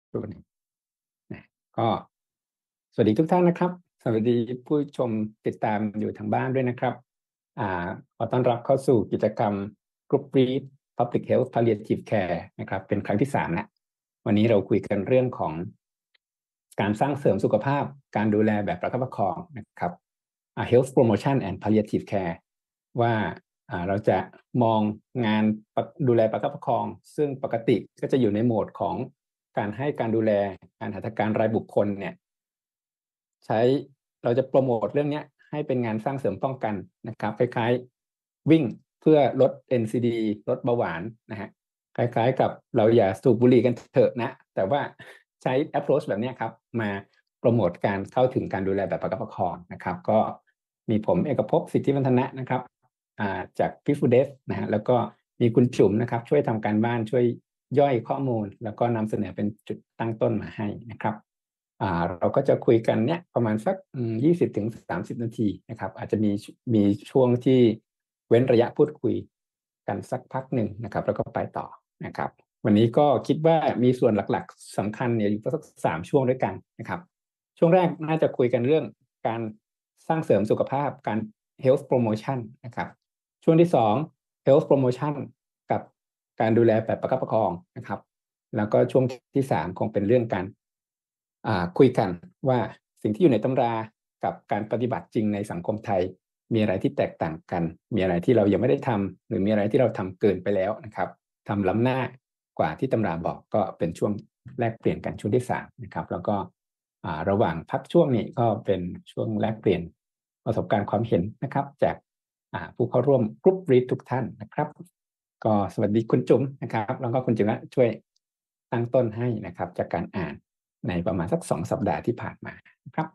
ตัวนี้นะก็สวัสดีทุกท่านนะครับสวัสดีผู้ชมติดตามอยู่ทางบ้านด้วยนะครับอ่าขอต้อนรับเข้าสู่กิจกรรม Group Brief Public Health Palliative Care นะครับเป็นครั้งที่3แล้ววันนี้เราคุยกันเรื่องของการสร้างเสริมสุขภาพการดูแลแบบประคับประคองนะครับHealth Promotion and Palliative Care ว่าเราจะมองงานดูแลประคับประคองซึ่งปกติก็จะอยู่ในโหมดของการให้การดูแลการหัตถการรายบุคคลเนี่ยใช้เราจะโปรโมทเรื่องนี้ให้เป็นงานสร้างเสริมป้องกันนะครับคล้ายๆวิ่งเพื่อลด NCD ลดเบาหวานนะฮะคล้ายๆกับเราอย่าสูบบุหรี่กันเถอะนะแต่ว่าใช้ approach แบบนี้ครับมาโปรโมทการเข้าถึงการดูแลแบบประคับประคองนะครับก็มีผมเอกภพสิทธิวัฒนะนะครับจากพิฟูเดฟนะฮะแล้วก็มีคุณจุ๋มนะครับช่วยทำการบ้านช่วยย่อยข้อมูลแล้วก็นำเสนอเป็นจุดตั้งต้นมาให้นะครับเราก็จะคุยกันเนี่ยประมาณสัก20 ถึง 30 นาทีนะครับอาจจะมีช่วงที่เว้นระยะพูดคุยกันสักพักหนึ่งนะครับแล้วก็ไปต่อนะครับวันนี้ก็คิดว่ามีส่วนหลักๆสำคัญเนี่ยอยู่สัก3 ช่วงด้วยกันนะครับช่วงแรกน่าจะคุยกันเรื่องการสร้างเสริมสุขภาพการ health promotion นะครับช่วงที่2 health promotion กับการดูแลแบบประคับประคองนะครับแล้วก็ช่วงที่3คงเป็นเรื่องการคุยกันว่าสิ่งที่อยู่ในตำรากับการปฏิบัติจริงในสังคมไทยมีอะไรที่แตกต่างกันมีอะไรที่เรายังไม่ได้ทำหรือมีอะไรที่เราทำเกินไปแล้วนะครับทำล้ำหน้ากว่าที่ตำราบอกก็เป็นช่วงแลกเปลี่ยนกันช่วงที่3นะครับแล้วก็ระหว่างพักช่วงนี้ก็เป็นช่วงแลกเปลี่ยนประสบการณ์ความเห็นนะครับจากผู้เข้าร่วมกรุ๊ปรีดทุกท่านนะครับก็สวัสดีคุณจุ๋มนะครับแล้วก็คุณจุ๋มช่วยตั้งต้นให้นะครับจากการอ่านในประมาณสัก2 สัปดาห์ที่ผ่านมานะครับ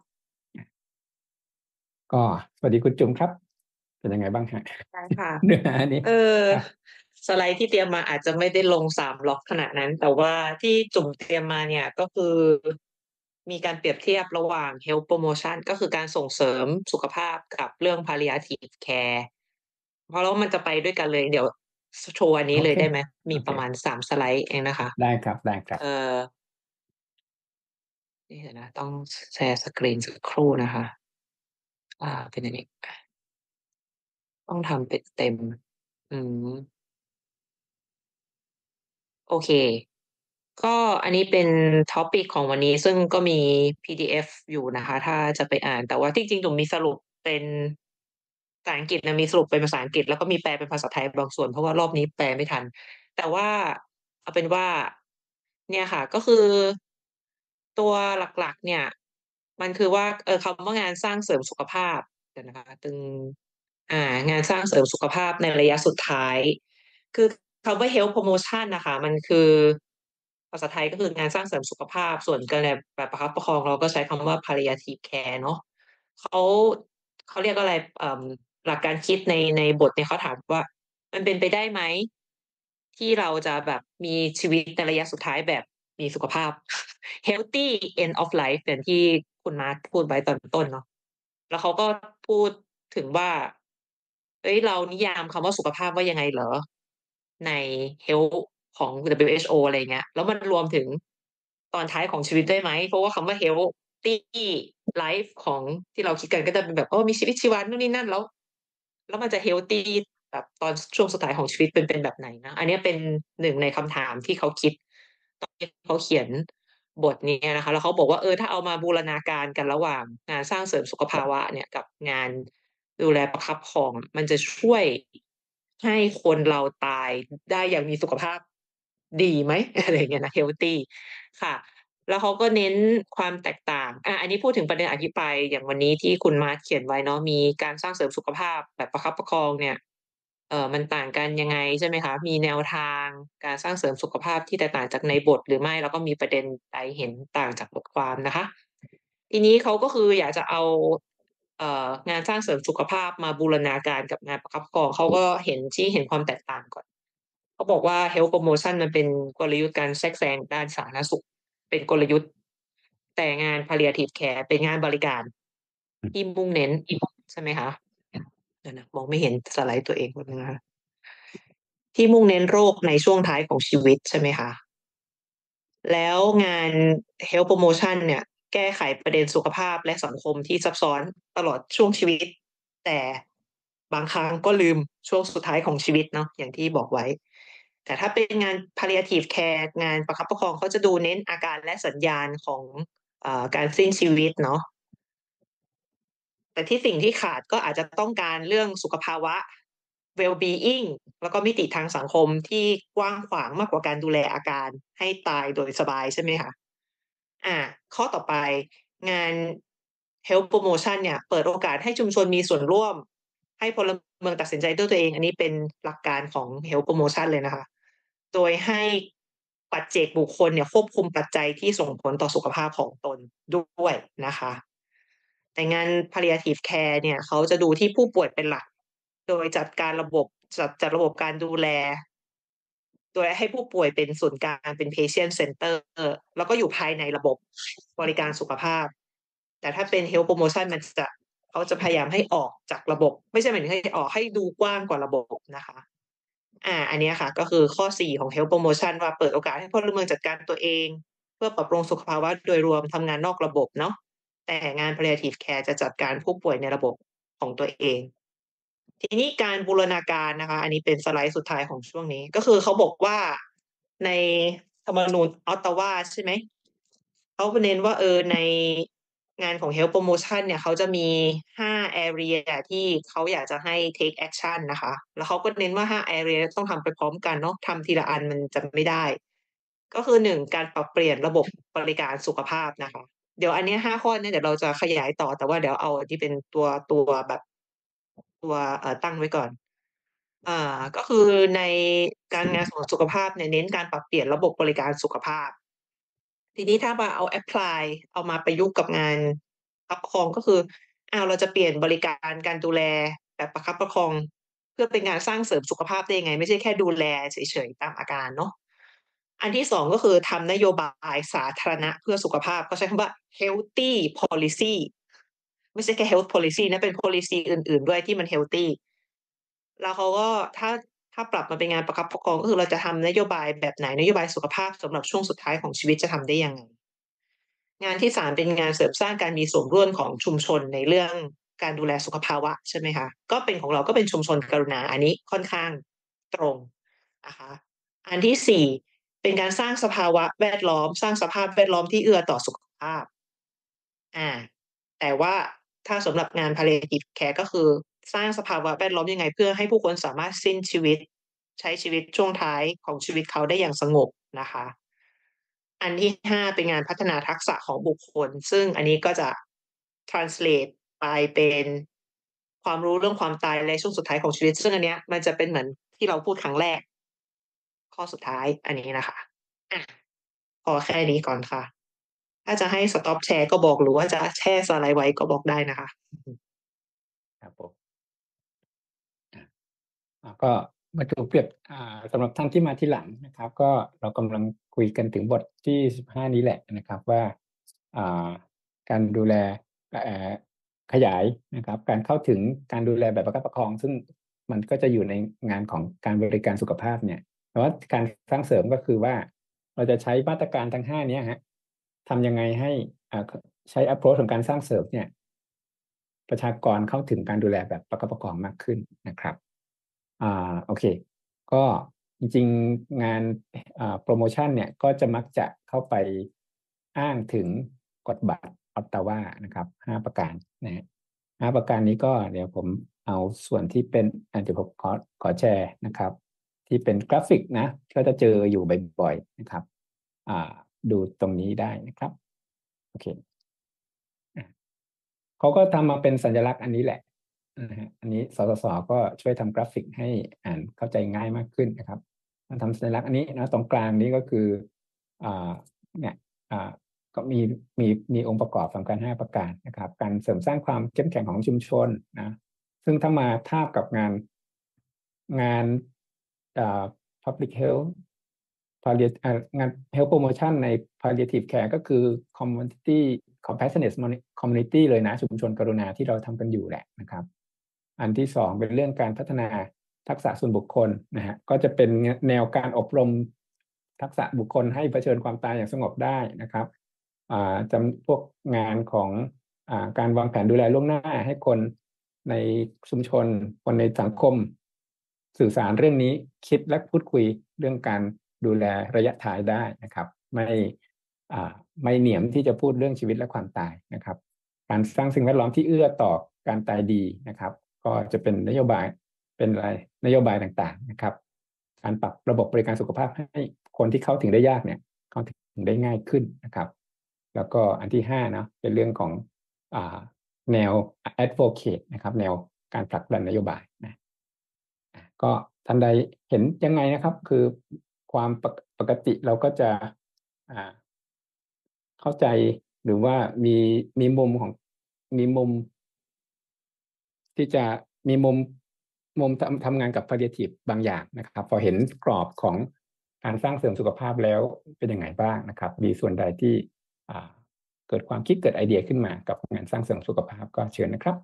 ก็สวัสดีคุณจุ๋มครับเป็นยังไงบ้างฮะใช่ค่ะเนื้อหานี้เออครับสไลด์ที่เตรียมมาอาจจะไม่ได้ลง3 ล็อกขนาดนั้น แต่ว่าที่จุ่มเตรียมมาเนี่ยก็คือมีการเปรียบเทียบระหว่าง health promotion ก็คือการส่งเสริมสุขภาพกับเรื่อง palliative care เพราะแล้วมันจะไปด้วยกันเลยเดี๋ยวโชว์อันนี้โอเคเลยได้ไหมโอเคมีประมาณ3 สไลด์เองนะคะได้ครับได้ครับเออนี่เดี๋ยวนะต้องแชร์สกรีนสักครู่นะคะเป็นอย่างนี้ต้องทำเป็นเต็มอืมโอเค ก็อันนี้เป็นท็อปิกของวันนี้ซึ่งก็มี PDF อยู่นะคะถ้าจะไปอ่านแต่ว่าจริงๆหนูมีสรุปเป็นภาษาอังกฤษนะมีสรุปเป็นภาษาอังกฤษแล้วก็มีแปลเป็นภาษาไทยบางส่วนเพราะว่ารอบนี้แปลไม่ทันแต่ว่าเอาเป็นว่าเนี่ยค่ะก็คือตัวหลักๆเนี่ยมันคือว่าคำว่างานสร้างเสริมสุขภาพเดี๋ยวนะคะงานสร้างเสริมสุขภาพในระยะสุดท้ายคือคำว่า health promotion นะคะมันคือภาษาไทยก็คืองานสร้างเสริมสุขภาพส่วนการแบบประคับประคองเราก็ใช้คำว่า palliative care เนาะเขาเขาเรียกอะไรหลักการคิดในบทเนี่ยเขาถามว่ามันเป็นไปได้ไหมที่เราจะแบบมีชีวิตในระยะสุดท้ายแบบมีสุขภาพ healthy end of life อย่างที่คุณมาร์คพูดไว้ตอนต้นเนาะแล้วเขาก็พูดถึงว่าเอ้ยเรานิยามคำว่าสุขภาพว่ายังไงเหรอใน health ของ WHO อชโออะไรเงี้ยแล้วมันรวมถึงตอนท้ายของชีวิตได้ไหมเพราะว่าคำว่า healthy life ของที่เราคิดกันก็จะเป็นแบบมีชีวิตชีวันนู่นนี่นั่นแล้วมันจะ healthy แบบตอนช่วงสุดท้ายของชีวิตเป็นแบบไหนนะอันนี้เป็นหนึ่งในคำถามที่เขาคิดตอนที่เขาเขียนบทนี้นะคะแล้วเขาบอกว่าถ้าเอามาบูรณาการกันระหว่างงานสร้างเสริมสุขภาวะเนี่ยกับงานดูแลประคับประคองมันจะช่วยให้คนเราตายได้อย่างมีสุขภาพดีไหมอะไรอย่างเงี้ยนะ healthy ค่ะแล้วเขาก็เน้นความแตกต่างอันนี้พูดถึงประเด็นอภิปรายอย่างวันนี้ที่คุณมาร์คเขียนไว้เนาะมีการสร้างเสริมสุขภาพแบบประคับประคองเนี่ยมันต่างกันยังไงใช่ไหมคะมีแนวทางการสร้างเสริมสุขภาพที่แตกต่างจากในบทหรือไม่แล้วก็มีประเด็นใดเห็นต่างจากบทความนะคะทีนี้เขาก็คืออยากจะเอางานสร้างเสริมสุขภาพมาบูรณาการกับงานประคับประคองเขาก็เห็นความแตกต่างก่อนเขาบอกว่า health promotion มันเป็นกลยุทธ์การแทรกแซงด้านสาธารณสุขเป็นกลยุทธ์แต่งาน palliative care เป็นงานบริการที่มุ่งเน้นใช่ไหมคะเดี๋ยวนะมองไม่เห็นสไลด์ตัวเองนะคะที่มุ่งเน้นโรคในช่วงท้ายของชีวิตใช่ไหมคะแล้วงาน Health Promotion เนี่ยแก้ไขประเด็นสุขภาพและสังคมที่ซับซ้อนตลอดช่วงชีวิตแต่บางครั้งก็ลืมช่วงสุดท้ายของชีวิตเนาะอย่างที่บอกไว้แต่ถ้าเป็นงาน palliative care งานประคับประคองเขาจะดูเน้นอาการและสัญญาณของการสิ้นชีวิตเนาะ แต่ที่สิ่งที่ขาดก็อาจจะต้องการเรื่องสุขภาวะ well-being แล้วก็มิติทางสังคมที่กว้างขวางมากกว่าการดูแลอาการให้ตายโดยสบายใช่ไหมคะอ่าข้อต่อไปงาน Health Promotion เนี่ยเปิดโอกาสให้ชุมชนมีส่วนร่วมให้พลเมืองตัดสินใจด้วยตัวเองอันนี้เป็นหลักการของ Health Promotion เลยนะคะโดยให้ปัจเจกบุคคลเนี่ยควบคุมปัจจัยที่ส่งผลต่อสุขภาพของตนด้วยนะคะ แต่งาน palliative care เนี่ยเขาจะดูที่ผู้ป่วยเป็นหลักโดยจัดระบบการดูแลโดยให้ผู้ป่วยเป็นศูนย์กลางเป็น patient center แล้วก็อยู่ภายในระบบบริการสุขภาพแต่ถ้าเป็น health promotion เขาจะพยายามให้ออกจากระบบไม่ใช่หมายถึงให้ออกให้ดูกว้างกว่าระบบนะคะอันนี้ค่ะก็คือข้อ4ของ health promotion ว่าเปิดโอกาสให้พลเมืองจัดการตัวเองเพื่อปรับปรุงสุขภาวะโดยรวมทำงานนอกระบบเนาะ แต่งาน palliative care จะจัดการผู้ป่วยในระบบของตัวเอง ทีนี้การบูรณาการนะคะอันนี้เป็นสไลด์สุดท้ายของช่วงนี้ก็คือเขาบอกว่าในธรรมนูญออตตาวาใช่ไหมเขาเน้นว่าในงานของ Health Promotion เนี่ยเขาจะมี5 area ที่เขาอยากจะให้ take action นะคะแล้วเขาก็เน้นว่า5 area ต้องทำไปพร้อมกันเนาะทำทีละอันมันจะไม่ได้ก็คือ1การปรับเปลี่ยนระบบบริการสุขภาพนะคะ เดี๋ยวอันนี้5 ข้อเนี่ยเดี๋ยวเราจะขยายต่อแต่ว่าเดี๋ยวเอาที่เป็นตัวแบบตัวตั้งไว้ก่อนก็คือในการงานของสุขภาพเนี่ยเน้นการปรับเปลี่ยนระบบบริการสุขภาพทีนี้ถ้ามาเอาแอพพลายเอามาประยุกต์กับงานประคับประคองก็คือเราจะเปลี่ยนบริการการดูแลแบบประคับประคองเพื่อเป็นงานสร้างเสริมสุขภาพได้ยังไงไม่ใช่แค่ดูแลเฉยๆตามอาการเนาะ อันที่2ก็คือทำนโยบายสาธารณะเพื่อสุขภาพเขาใช้คำว่า healthy policy ไม่ใช่แค่ health policy นะเป็น policy อื่นๆด้วยที่มัน healthy แล้วเขาก็ถ้าปรับมาเป็นงานประคับประคองก็คือเราจะทำนโยบายแบบไหนนโยบายสุขภาพสำหรับช่วงสุดท้ายของชีวิตจะทำได้ยังไงงานที่3เป็นงานเสริมสร้างการมีส่วนร่วมของชุมชนในเรื่องการดูแลสุขภาวะใช่ไหมคะก็เป็นของเราก็เป็นชุมชนกรุณาอันนี้ค่อนข้างตรงนะคะอันที่4เป็นการสร้างสภาวะแวดล้อมสร้างสภาพแวดล้อมที่เอื้อต่อสุขภาพอ่าแต่ว่าถ้าสำหรับงาน palliative care ก็คือสร้างสภาวะแวดล้อมยังไงเพื่อให้ผู้คนสามารถสิ้นชีวิตใช้ชีวิตช่วงท้ายของชีวิตเขาได้อย่างสงบนะคะอันที่5เป็นงานพัฒนาทักษะของบุคคลซึ่งอันนี้ก็จะ translate ไปเป็นความรู้เรื่องความตายในช่วงสุดท้ายของชีวิตซึ่งอันเนี้ยมันจะเป็นเหมือนที่เราพูดครั้งแรกข้อสุดท้ายอันนี้นะคะอ่ะพอแค่นี้ก่อนค่ะ ถ้าจะให้สต็อปแชร์ก็บอกหรือว่าจะแช่สไลด์ไว้ก็บอกได้นะคะครับผมก็มาดูเปรียบสำหรับท่านที่มาที่หลังนะครับก็เรากำลังคุยกันถึงบทที่15นี้แหละนะครับว่าอ่าการดูแลเอ่อขยายนะครับการเข้าถึงการดูแลแบบประคับประคองซึ่งมันก็จะอยู่ในงานของการบริการสุขภาพเนี่ยแต่ว่าการสร้างเสริมก็คือว่าเราจะใช้มาตรการทั้ง5นี้ฮะทำยังไงให้อ่าใช้ approach ของการสร้างเสริมเนี่ยประชากรเข้าถึงการดูแลแบบประคับประคองมากขึ้นนะครับ โอเคก็จริงๆงานโปรโมชั่นเนี่ยก็จะมักจะเข้าไปอ้างถึงกฎบัตรออตตาวานะครับ5 ประการนะฮะ5 ประการนี้ก็เดี๋ยวผมเอาส่วนที่เป็นเดี๋ยวผมขอแชร์นะครับที่เป็นกราฟิกนะก็จะเจออยู่บ่อยๆนะครับดูตรงนี้ได้นะครับโอเคเขาก็ทำมาเป็นสัญลักษณ์อันนี้แหละนะฮะอันนี้สสสก็ช่วยทำกราฟิกให้อ่านเข้าใจง่ายมากขึ้นนะครับมาทำสัญลักษณ์อันนี้นะตรงกลางนี้ก็คืออ่าเนี่ยอ่าก็มีองค์ประกอบสำคัญ5 ประการนะครับการเสริมสร้างความเข้มแข็งของชุมชนนะซึ่งถ้ามาทาบกับงานpublic healthงาน health promotion ใน palliative care ก็คือ community compassionate community เลยนะชุมชนกรุณาที่เราทำกันอยู่แหละนะครับอันที่สองเป็นเรื่องการพัฒนาทักษะส่วนบุคคลนะฮะก็จะเป็นแนวการอบรมทักษะบุคคลให้เผชิญความตายอย่างสงบได้นะครับจำพวกงานของการวางแผนดูแลล่วงหน้าให้คนในชุมชนคนในสังคมสื่อสารเรื่องนี้คิดและพูดคุยเรื่องการดูแลระยะท้ายได้นะครับไม่เหนียมที่จะพูดเรื่องชีวิตและความตายนะครับการสร้างสิ่งแวดล้อมที่เอื้อต่อการตายดีนะครับก็จะเป็นนโยบายเป็นอะไรนโยบายต่างๆนะครับการปรับระบบบริการสุขภาพให้คนที่เข้าถึงได้ยากเนี่ยเข้าถึงได้ง่ายขึ้นนะครับแล้วก็อันที่5นะเป็นเรื่องของแนว advocate นะครับแนวการผลักดันนโยบายนะก็ท่านใดเห็นยังไงนะครับคือความปกติเราก็จะเข้าใจหรือว่ามีมุมของมีมุมที่จะมีมุมทำงานกับ palliative บางอย่างนะครับพอเห็นกรอบของการสร้างเสริมสุขภาพแล้วเป็นยังไงบ้างนะครับมีส่วนใดที่เกิดความคิดเกิดไอเดียขึ้นมากับงานสร้างเสริมสุขภาพก็เชิญนะครับ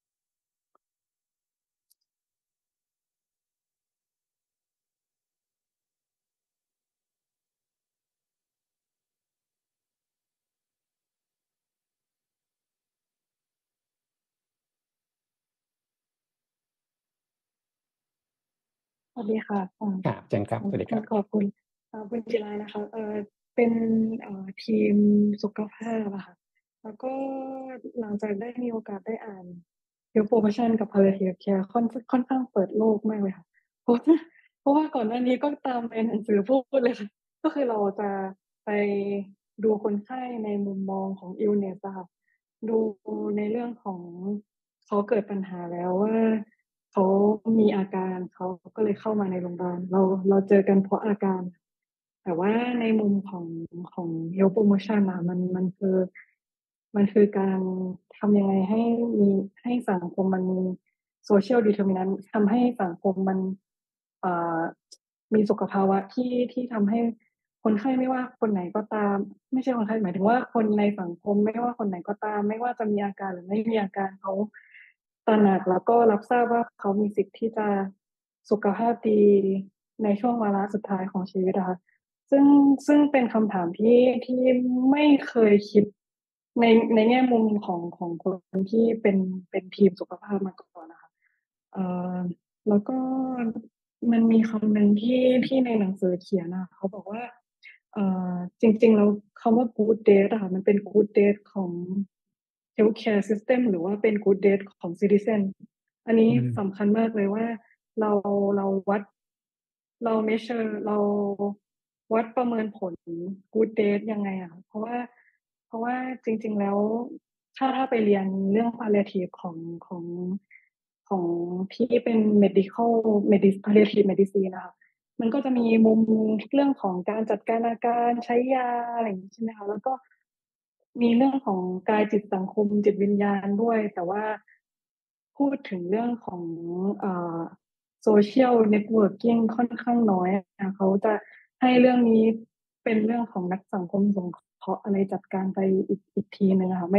สวัสดีค่ะครับเชิญครับสวัสดีครับขอบคุณคุณจิรานะคะเป็นทีมสุขภาพอะค่ะแล้วก็หลังจากได้มีโอกาสได้อ่าน Health Promotion กับ Palliative Care ค่อนข้างเปิดโลกมากเลยค่ะเพราะว่าก่อนหน้านี้ก็ตามในหนังสือพูดเลยค่ะก็คือเราจะไปดูคนไข้ในมุมมองของ illness อะค่ะดูในเรื่องของเขาเกิดปัญหาแล้วว่าเขามีอาการเขาก็เลยเข้ามาในโรงพยาบาลเราเจอกันเพราะอาการ แต่ว่าในมุมของ Health Promotion อะมันคือการทำยังไงมีให้สังคมมันมี Social Determinant ทำให้สังคมมันเอ่อมีสุขภาวะที่ทำให้คนไข้ไม่ว่าคนไหนก็ตาม ไม่ใช่คนไข้หมายถึงว่าคนในสังคมไม่ว่าคนไหนก็ตาม ไม่ว่าจะมีอาการหรือไม่มีอาการเขาตระหนักแล้วก็รับทราบว่าเขามีสิทธิ์ที่จะสุขภาพดีในช่วงวาระสุดท้ายของชีวิตนะคะซึ่งซึ่งเป็นคำถามที่ไม่เคยคิดในในแง่มุมของคนที่เป็นทีมสุขภาพมาก่อนนะคะเอ่อแล้วก็มันมีคำหนึ่งที่ในหนังสือเขียนนะเขาบอกว่าเอ่จริงๆแล้วคำว่า good death อะค่ะมันเป็น good death ของ healthcare system หรือว่าเป็น good death ของ citizen อันนี้สำคัญมากเลยว่าเราเราวัดเรา measure เราวัดประเมินผล good death ยังไงอะคะเพราะว่าจริงๆแล้วถ้าไปเรียนเรื่อง palliative ของที่เป็น palliative medicine นะคะมันก็จะมีมุมเรื่องของการจัดการอาการใช้ยาอะไรอย่างนี้ใช่ไหมคะแล้วก็มีเรื่องของกายจิตสังคมจิตวิญญาณด้วยแต่ว่าพูดถึงเรื่องของเอ่อ social networking ค่อนข้างน้อยนะเขาจะให้เรื่องนี้เป็นเรื่องของนักสังคมสงเคราะห์อะไรจัดการไปอีกทีหนึ่งค่ะ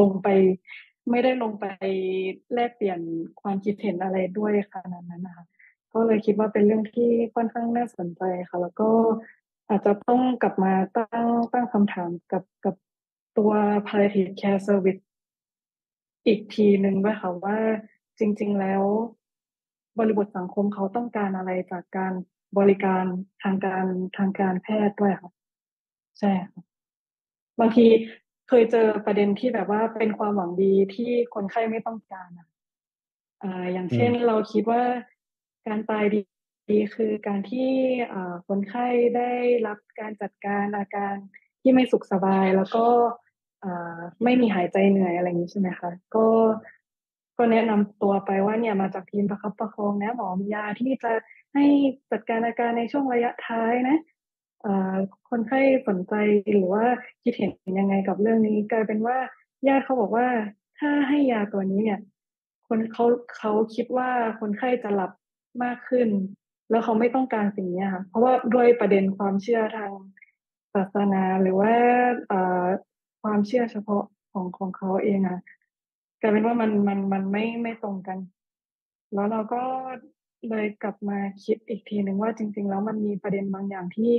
ไม่ได้ลงไปแลกเปลี่ยนความคิดเห็นอะไรด้วยขนาดนั้นนะคะก็เลยคิดว่าเป็นเรื่องที่ค่อนข้างน่าสนใจค่ะแล้วก็อาจจะต้องกลับมาตั้งคำถามกับตัว palliative care service อีกทีหนึ่งด้วยค่ะว่าจริงๆแล้วบริบทสังคมเขาต้องการอะไรจากการบริการทางการแพทย์ด้วยค่ะใช่ค่ะบางทีเคยเจอประเด็นที่แบบว่าเป็นความหวังดีที่คนไข้ไม่ต้องการอะ อย่างเช่นเราคิดว่าการตายดีคือการที่คนไข้ได้รับการจัดการอาการที่ไม่สุขสบายแล้วก็ไม่มีหายใจเหนื่อยอะไรอย่างนี้ใช่ไหมคะก็แนะนำตัวไปว่าเนี่ยมาจากทีมประคับประคองนะหมอมียาที่จะให้จัดการอาการในช่วงระยะท้ายนะเอ่อคนไข้สนใจหรือว่าคิดเห็นยังไงกับเรื่องนี้กลายเป็นว่าญาติเขาบอกว่าถ้าให้ยาตัวนี้เนี่ย คนเขาคิดว่าคนไข้จะหลับมากขึ้นแล้วเขาไม่ต้องการสิ่งนี้ค่ะเพราะว่าด้วยประเด็นความเชื่อทางศาสนาหรือว่าเอ่อความเชื่อเฉพาะของเขาเองอะกลายเป็นว่ามันไม่ตรงกันแล้วเราก็เลยกลับมาคิดอีกทีหนึ่งว่าจริงๆแล้วมันมีประเด็นบางอย่างที่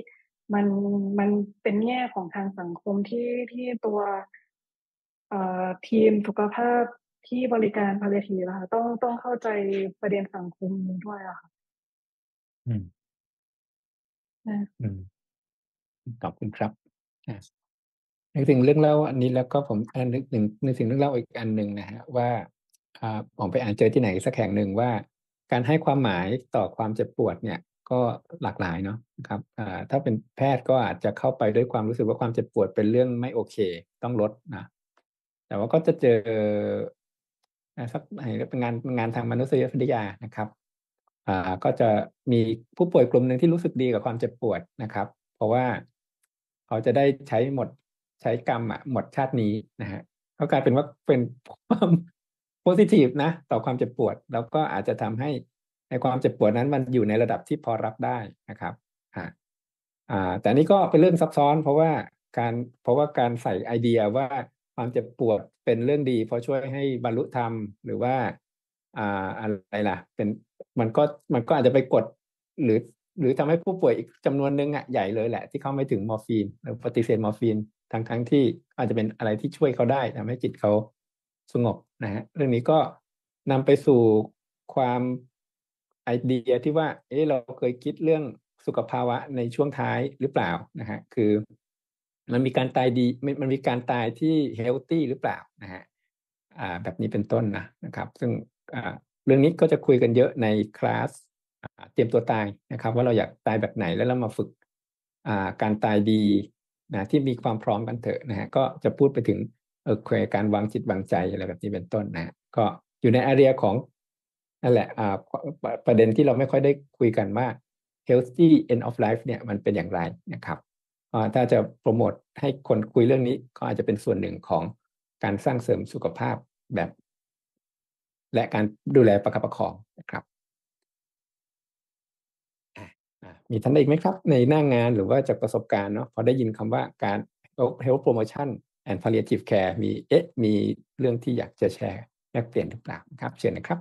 มันมันเป็นแง่ของทางสังคมที่ตัวทีมสุขภาพที่บริการ palliative อะค่ะต้องเข้าใจประเด็นสังคมนี้ด้วยอะค่ะอืมนะอืมขอบคุณครับอ่ะนึกถึงเรื่องเล่าอันนี้แล้วก็ผมนึกถึงเรื่องเล่าอีกอันหนึ่งนะฮะว่าผมไปอ่านเจอที่ไหนสักแห่งหนึ่งว่าการให้ความหมายต่อความเจ็บปวดเนี่ยก็หลากหลายเนาะครับถ้าเป็นแพทย์ก็อาจจะเข้าไปด้วยความรู้สึกว่าความเจ็บปวดเป็นเรื่องไม่โอเคต้องลดนะแต่ว่าก็จะเจอสักเป็นงานทางมนุษยวิทยานะครับอ่าก็จะมีผู้ป่วยกลุ่มหนึ่งที่รู้สึกดีกับความเจ็บปวดนะครับเพราะว่าเขาจะได้ใช้กรรมหมดชาตินี้นะฮะก็กลายเป็นว่าเป็นความ positive นะต่อความเจ็บปวดแล้วก็อาจจะทำให้ในความเจ็บปวดนั้นมันอยู่ในระดับที่พอรับได้นะครับอ่าแต่นี่ก็เป็นเรื่องซับซ้อนเพราะว่าการใส่ไอเดียว่าความเจ็บปวดเป็นเรื่องดีเพราะช่วยให้บรรลุธรรมหรือว่าอะไรล่ะมันก็อาจจะไปกดหรือหรือทำให้ผู้ป่วยอีกจำนวนนึงใหญ่เลยแหละที่เขาไม่ถึงมอร์ฟีนหรือปฏิเสธมอร์ฟีนทั้งที่อาจจะเป็นอะไรที่ช่วยเขาได้ทำให้จิตเขาสงบนะฮะเรื่องนี้ก็นำไปสู่ความไอเดียที่ว่าเราเคยคิดเรื่องสุขภาวะในช่วงท้ายหรือเปล่านะฮะคือมันมีการตายดีมันมีการตายที่เฮลตี้หรือเปล่านะฮะแบบนี้เป็นต้นนะครับซึ่งเรื่องนี้ก็จะคุยกันเยอะในคลาสเตรียมตัวตายนะครับว่าเราอยากตายแบบไหนแล้วเรามาฝึกการตายดีนะที่มีความพร้อมกันเถอะนะฮะก็จะพูดไปถึงการวางจิตวางใจอะไรแบบนี้เป็นต้นนะก็อยู่ในแอเรียของนั่นแหละประเด็นที่เราไม่ค่อยได้คุยกันว่า healthy end of life เนี่ยมันเป็นอย่างไรนะครับถ้าจะโปรโมทให้คนคุยเรื่องนี้ก็อาจจะเป็นส่วนหนึ่งของการสร้างเสริมสุขภาพแบบและการดูแลประคับประคองนะครับมีท่านใดอีกไหมครับในหน้างานหรือว่าจากประสบการณ์เนาะพอได้ยินคำว่าการ health promotion and palliative care มีเรื่องที่อยากจะแชร์แลกเปลี่ยนหรือเปล่าครับเชิญนะครับ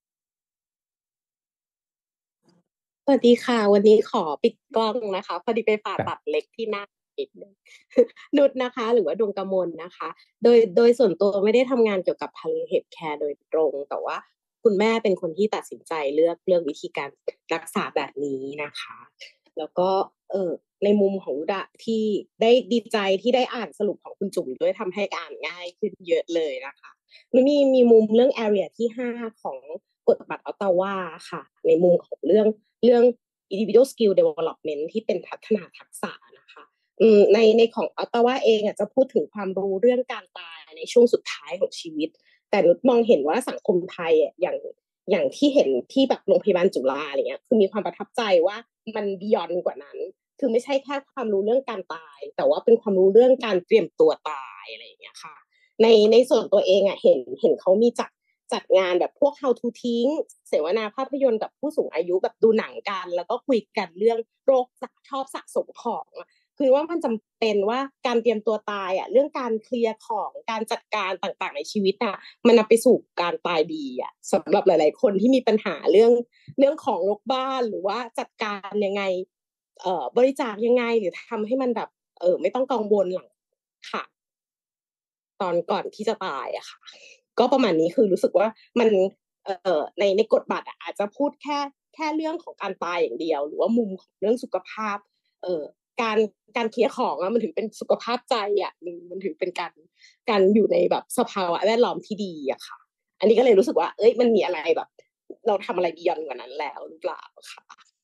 สวัสดีค่ะวันนี้ขอปิดกล้องนะคะพอดีไปผ่าตัดเล็กที่หน้านิดนึงนุชนะคะหรือว่าดวงกมลนะคะโดยส่วนตัวไม่ได้ทำงานเกี่ยวกับ palliative care โดยตรงแต่ว่าคุณแม่เป็นคนที่ตัดสินใจเลือกวิธีการรักษาแบบนี้นะคะแล้วก็ในมุมของนุชที่ได้ดีใจที่ได้อ่านสรุปของคุณจุ๋มด้วยทำให้อ่านง่ายขึ้นเยอะเลยนะคะมีมุมเรื่อง area ที่5ของกฎบัตรออตตาวาค่ะในมุมของเรื่อง individual skill development ที่เป็นพัฒนาทักษะนะคะในของออตตาวาเองจะพูดถึงความรู้เรื่องการตายในช่วงสุดท้ายของชีวิตแต่นุชมองเห็นว่าสังคมไทยอย่างที่เห็นที่แบบโรงพยาบาลจุฬาอะไรเงี้ยคือมีความประทับใจว่ามันบียอนกว่านั้นคือไม่ใช่แค่ความรู้เรื่องการตายแต่ว่าเป็นความรู้เรื่องการเตรียมตัวตายอะไรอย่างเงี้ยค่ะในส่วนตัวเองเห็นเขามีจัดงานแบบพวก how to ทิ้งเสวนาภาพยนตร์กับผู้สูงอายุแบบดูหนังกันแล้วก็คุยกันเรื่องโรคชอบสะสมของคือว่ามันจำเป็นว่าการเตรียมตัวตายเรื่องการเคลียร์ของการจัดการต่างๆในชีวิตมันนำไปสู่การตายดีสำหรับหลายๆคนที่มีปัญหาเรื่องของรกบ้านหรือว่าจัดการยังไงบริจาคยังไงหรือทำให้มันแบบไม่ต้องกังวลหลังค่ะตอนก่อนที่จะตายค่ะก็ประมาณนี้คือรู้สึกว่ามันในกฎบัตรอาจจะพูดแค่เรื่องของการตายอย่างเดียวหรือว่ามุมของเรื่องสุขภาพการการเคลียร์ของมันถึงเป็นสุขภาพใจมันถึงเป็นการอยู่ในแบบสภาวะแวดล้อมที่ดีค่ะอันนี้ก็เลยรู้สึกว่ามันมีอะไรแบบเราทำอะไรบียอนกว่านั้นแล้วหรือเปล่าค่ะ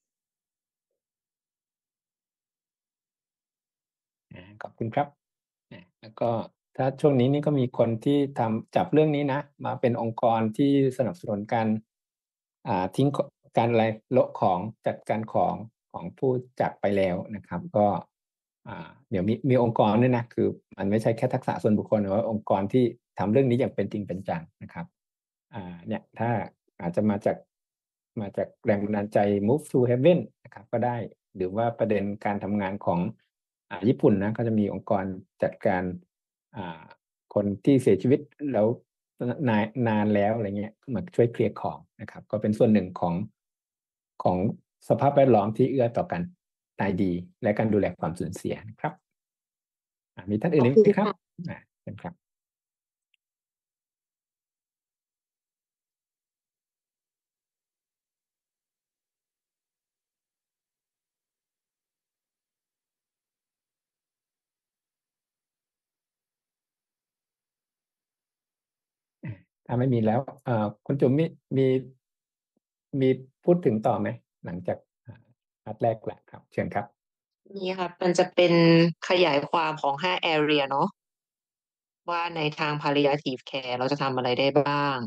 ขอบคุณครับแล้วก็ถ้าช่วงนี้นี่ก็มีคนที่จับเรื่องนี้นะมาเป็นองค์กรที่สนับสนุนการทิ้งการอะไรโละของจัดการของผู้จากไปแล้วนะครับก็เดี๋ยวมีองค์กรด้วยนะคือมันไม่ใช่แค่ทักษะส่วนบุคคลหรือว่าองค์กรที่ทำเรื่องนี้อย่างเป็นจริงเป็นจังนะครับเนี่ยถ้าอาจจะมาจากแรงบันดาลใจ Move to Heaven นะครับก็ได้หรือว่าประเด็นการทำงานของญี่ปุ่นนะก็จะมีองค์กรจัดการคนที่เสียชีวิตแล้วนานแล้วอะไรเงี้ยมาช่วยเคลียร์ของนะครับก็เป็นส่วนหนึ่งของสภาพแวดล้อมที่เอื้อต่อกันตายดีและการดูแลความสูญเสียนะครับมีท่านอื่นขอบอีกคุณไหมครับค่ะเชิญครับถ้าไม่มีแล้วคุณจุ๋มมีพูดถึงต่อไหมหลังจากพาร์ทแรกแหละครับเชิญครับนี่ค่ะมันจะเป็นขยายความของ5 area เนาะว่าในทาง palliative care เราจะทำอะไรได้บ้าง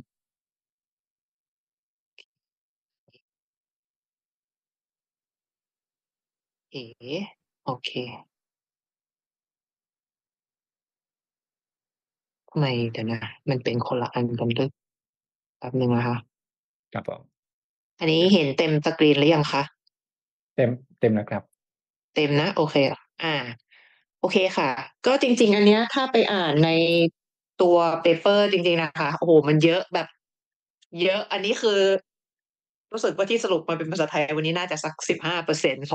โอเคทำไมเดี๋ยวนะมันเป็นคนละอันกันด้วยแป๊บนึงนะคะครับผมอันนี้เห็นเต็มสกรีนหรือยังคะเต็มนะครับเต็มนะโอเคโอเคค่ะ ก็จริงๆ อันเนี้ยถ้าไปอ่านในตัวเปเปอร์จริงๆนะคะโอ้โหมันเยอะแบบเยอะ อันนี้คือรู้สึกว่าที่สรุปมาเป็นภาษาไทยวันนี้น่าจะสัก15%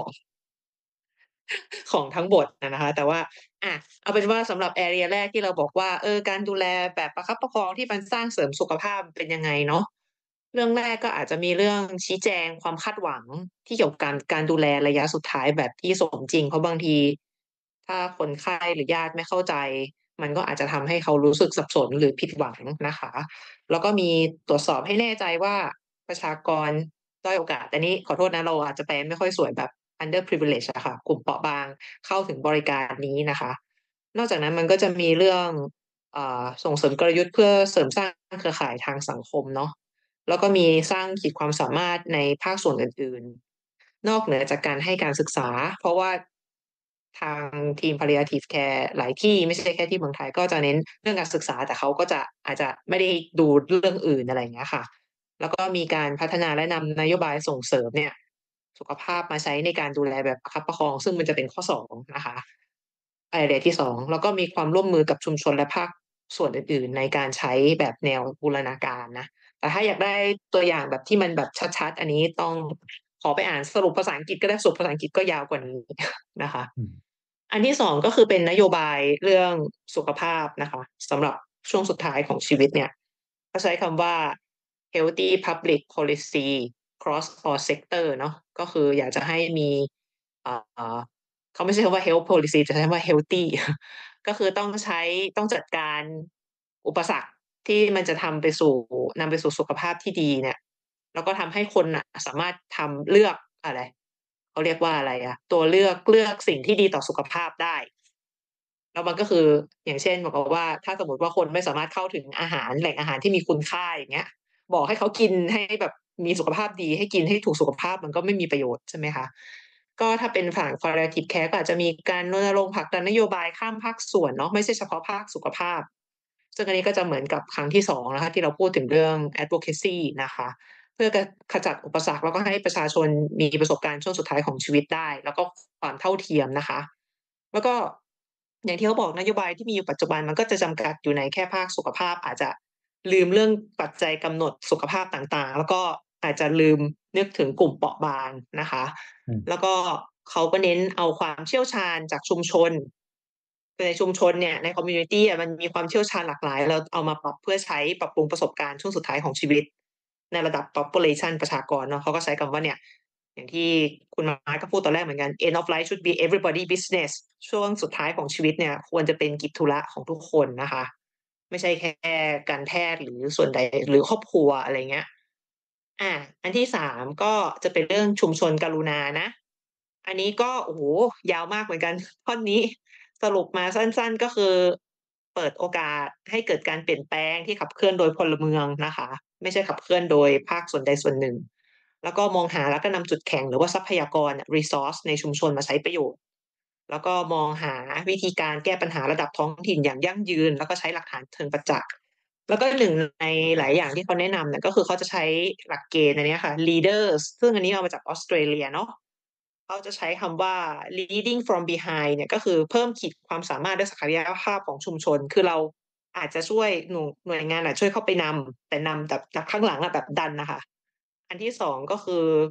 ของทั้งบทนะคะ แต่ว่าเอาเป็นว่าสำหรับแอเรียแรกที่เราบอกว่าการดูแลแบบประคับประคองที่มันสร้างเสริมสุขภาพเป็นยังไงเนาะเรื่องแรกก็อาจจะมีเรื่องชี้แจงความคาดหวังที่เกี่ยวกับการดูแลระยะสุดท้ายแบบที่สมจริงเพราะบางที ถ้าคนไข้หรือญาติไม่เข้าใจ มันก็อาจจะทำให้เขารู้สึกสับสนหรือผิดหวังนะคะ แล้วก็มีตรวจสอบให้แน่ใจว่าประชากรด้อยโอกาสแต่นี้ขอโทษนะเราอาจจะแปลไม่ค่อยสวยแบบ underprivileged อะค่ะกลุ่มเปราะบางเข้าถึงบริการนี้นะคะ นอกจากนั้นมันก็จะมีเรื่องส่งเสริมกลยุทธ์เพื่อเสริมสร้างเครือข่ายทางสังคมเนาะแล้วก็มีสร้างขีดความสามารถในภาคส่วนอื่นๆ นอกเหนือจากการให้การศึกษา เพราะว่าทางทีม palliative care หลายที่ไม่ใช่แค่ที่เมืองไทยก็จะเน้นเรื่องการศึกษาแต่เขาก็จะอาจจะไม่ได้ดูเรื่องอื่นอะไรอย่างเงี้ยค่ะ แล้วก็มีการพัฒนาและนำนโยบายส่งเสริมเนี่ยสุขภาพมาใช้ในการดูแลแบบประคับประคองซึ่งมันจะเป็นข้อ2นะคะไอเดียที่2แล้วก็มีความร่วมมือกับชุมชนและภาคส่วนอื่นๆในการใช้แบบแนวบูรณาการนะแต่ถ้าอยากได้ตัวอย่างแบบที่มันแบบชัดๆอันนี้ต้องขอไปอ่านสรุปภาษาอังกฤษก็ได้สรุปภาษาอังกฤษก็ยาวกว่านี้นะคะอันที่2ก็คือเป็นนโยบายเรื่องสุขภาพนะคะสำหรับช่วงสุดท้ายของชีวิตเนี่ยก็ใช้คำว่า healthy public policy cross all sector เนาะก็คืออยากจะให้มีเขาไม่ใช่คำว่า health policy จะใช้คำว่า healthy ก็คือต้องจัดการอุปสรรคที่มันจะนำไปสู่สุขภาพที่ดีเนี่ยแล้วก็ทำให้คนน่ะสามารถเลือกอะไรเขาเรียกว่าอะไรตัวเลือกสิ่งที่ดีต่อสุขภาพได้ แล้วมันก็คืออย่างเช่นบอกว่าถ้าสมมติว่าคนไม่สามารถเข้าถึงอาหารแหล่งอาหารที่มีคุณค่าอย่างเงี้ยบอกให้เขากินให้แบบมีสุขภาพดีให้กินให้ถูกสุขภาพมันก็ไม่มีประโยชน์ใช่ไหมคะก็ถ้าเป็นฝั่ง palliative care ก็อาจจะมีการรณรงค์ผลักดันนโยบายข้ามภาคส่วนเนาะไม่ใช่เฉพาะภาคสุขภาพซึ่งอันนี้ก็จะเหมือนกับครั้งที่2นะคะที่เราพูดถึงเรื่อง advocacy นะคะเพื่อขจัดอุปสรรคแล้วก็ให้ประชาชนมีประสบการณ์ช่วงสุดท้ายของชีวิตได้ แล้วก็ความเท่าเทียมนะคะ แล้วก็อย่างที่เขาบอกนโยบายที่มีอยู่ปัจจุบันมันก็จะจำกัดอยู่ในแค่ภาคสุขภาพอาจจะลืมเรื่องปัจจัยกำหนดสุขภาพต่างๆ แล้วก็อาจจะลืมนึกถึงกลุ่มเปราะบางนะคะแล้วก็เขาก็เน้นเอาความเชี่ยวชาญจากชุมชนในชุมชนเนี่ยในคอมมูนิตี้มันมีความเชี่ยวชาญหลากหลายเราเอามาปรับเพื่อใช้ปรับปรุงประสบการณ์ช่วงสุดท้ายของชีวิตในระดับ population ประชากรเนาะเขาก็ใช้คำว่าเนี่ย อย่างที่คุณมาร์คก็พูดตอนแรกเหมือนกัน end of life should be everybody business ช่วงสุดท้ายของชีวิตเนี่ยควรจะเป็นกิจธุระของทุกคนนะคะไม่ใช่แค่การแพทย์หรือส่วนใดหรือครอบครัวอะไรเงี้ยอันที่3ก็จะเป็นเรื่องชุมชนกรุณานะอันนี้ก็โอ้โหยาวมากเหมือนกันท่อนนี้สรุปมาสั้นๆก็คือเปิดโอกาสให้เกิดการเปลี่ยนแปลงที่ขับเคลื่อนโดยพลเมืองนะคะไม่ใช่ขับเคลื่อนโดยภาคส่วนใดส่วนหนึ่ง แล้วก็มองหาแล้วก็นำจุดแข็งหรือว่าทรัพยากร resource ในชุมชนมาใช้ประโยชน์ แล้วก็มองหาวิธีการแก้ปัญหาระดับท้องถิ่นอย่างยั่งยืน แล้วก็ใช้หลักฐานเชิงประจักษ์ แล้วก็หนึ่งในหลายอย่างที่เขาแนะนำเนี่ยก็คือเขาจะใช้หลักเกณฑ์อันนี้ค่ะ leaders ซึ่งอันนี้เอามาจากออสเตรเลียเนาะเขาจะใช้คำว่า leading from behind เนี่ยก็คือเพิ่มขีดความสามารถและศักยภาพของชุมชน คือเราอาจจะช่วยหน่วยงานช่วยเข้าไปนำแต่นำแบบจากข้างหลังแบบดันนะคะ อันที่2ก็คือ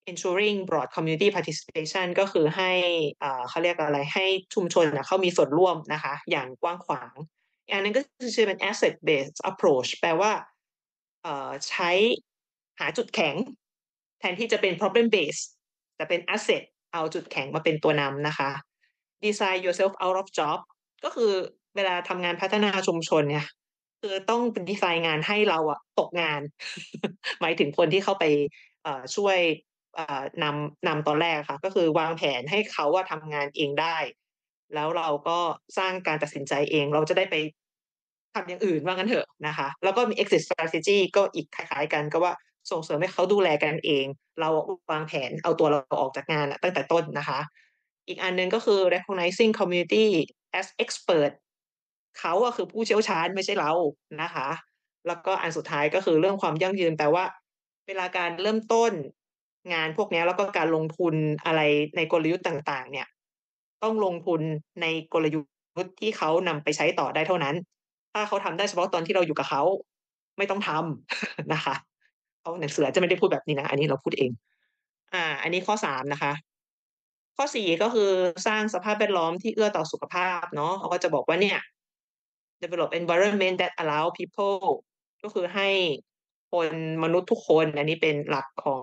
ensuring broad community participation ก็คือให้เขาเรียกอะไรให้ชุมชนเขามีส่วนร่วมนะคะอย่างกว้างขวางอันนั้นก็คือเป็น asset based approach แปลว่าใช้หาจุดแข็งแทนที่จะเป็น problem based แต่เป็น asset เอาจุดแข็งมาเป็นตัวนำนะคะ design yourself out of job ก็คือเวลาทำงานพัฒนาชุมชนเนี่ยคือต้องดีไซน์งานให้เราตกงาน หมายถึงคนที่เข้าไปช่วยนำตอนแรกค่ะก็คือวางแผนให้เขาทำงานเองได้แล้วเราก็สร้างการตัดสินใจเองเราจะได้ไปทำอย่างอื่นว่างั้นเถอะนะคะแล้วก็มี exit strategy ก็อีกคล้ายๆกันก็ว่าส่งเสริมให้เขาดูแลกันเองเราวางแผนเอาตัวเราออกจากงานตั้งแต่ต้นนะคะอีกอันนึงก็คือ recognizing community as expert เขาคือผู้เชี่ยวชาญไม่ใช่เรานะคะแล้วก็อันสุดท้ายก็คือเรื่องความยั่งยืนแปลว่าเวลาการเริ่มต้นงานพวกนี้แล้วก็การลงทุนอะไรในกลยุทธ์ต่างๆเนี่ยต้องลงทุนในกลยุทธ์ที่เขานำไปใช้ต่อได้เท่านั้นถ้าเขาทำได้เฉพาะตอนที่เราอยู่กับเขาไม่ต้องทำนะคะเพราะหนังสือจะไม่ได้พูดแบบนี้นะอันนี้เราพูดเองอันนี้ข้อ3นะคะข้อ4ก็คือสร้างสภาพแวดล้อมที่เอื้อต่อสุขภาพเนาะเขาก็จะบอกว่าเนี่ย develop environment that allow people ก็คือให้คนมนุษย์ทุกคนอันนี้เป็นหลักของ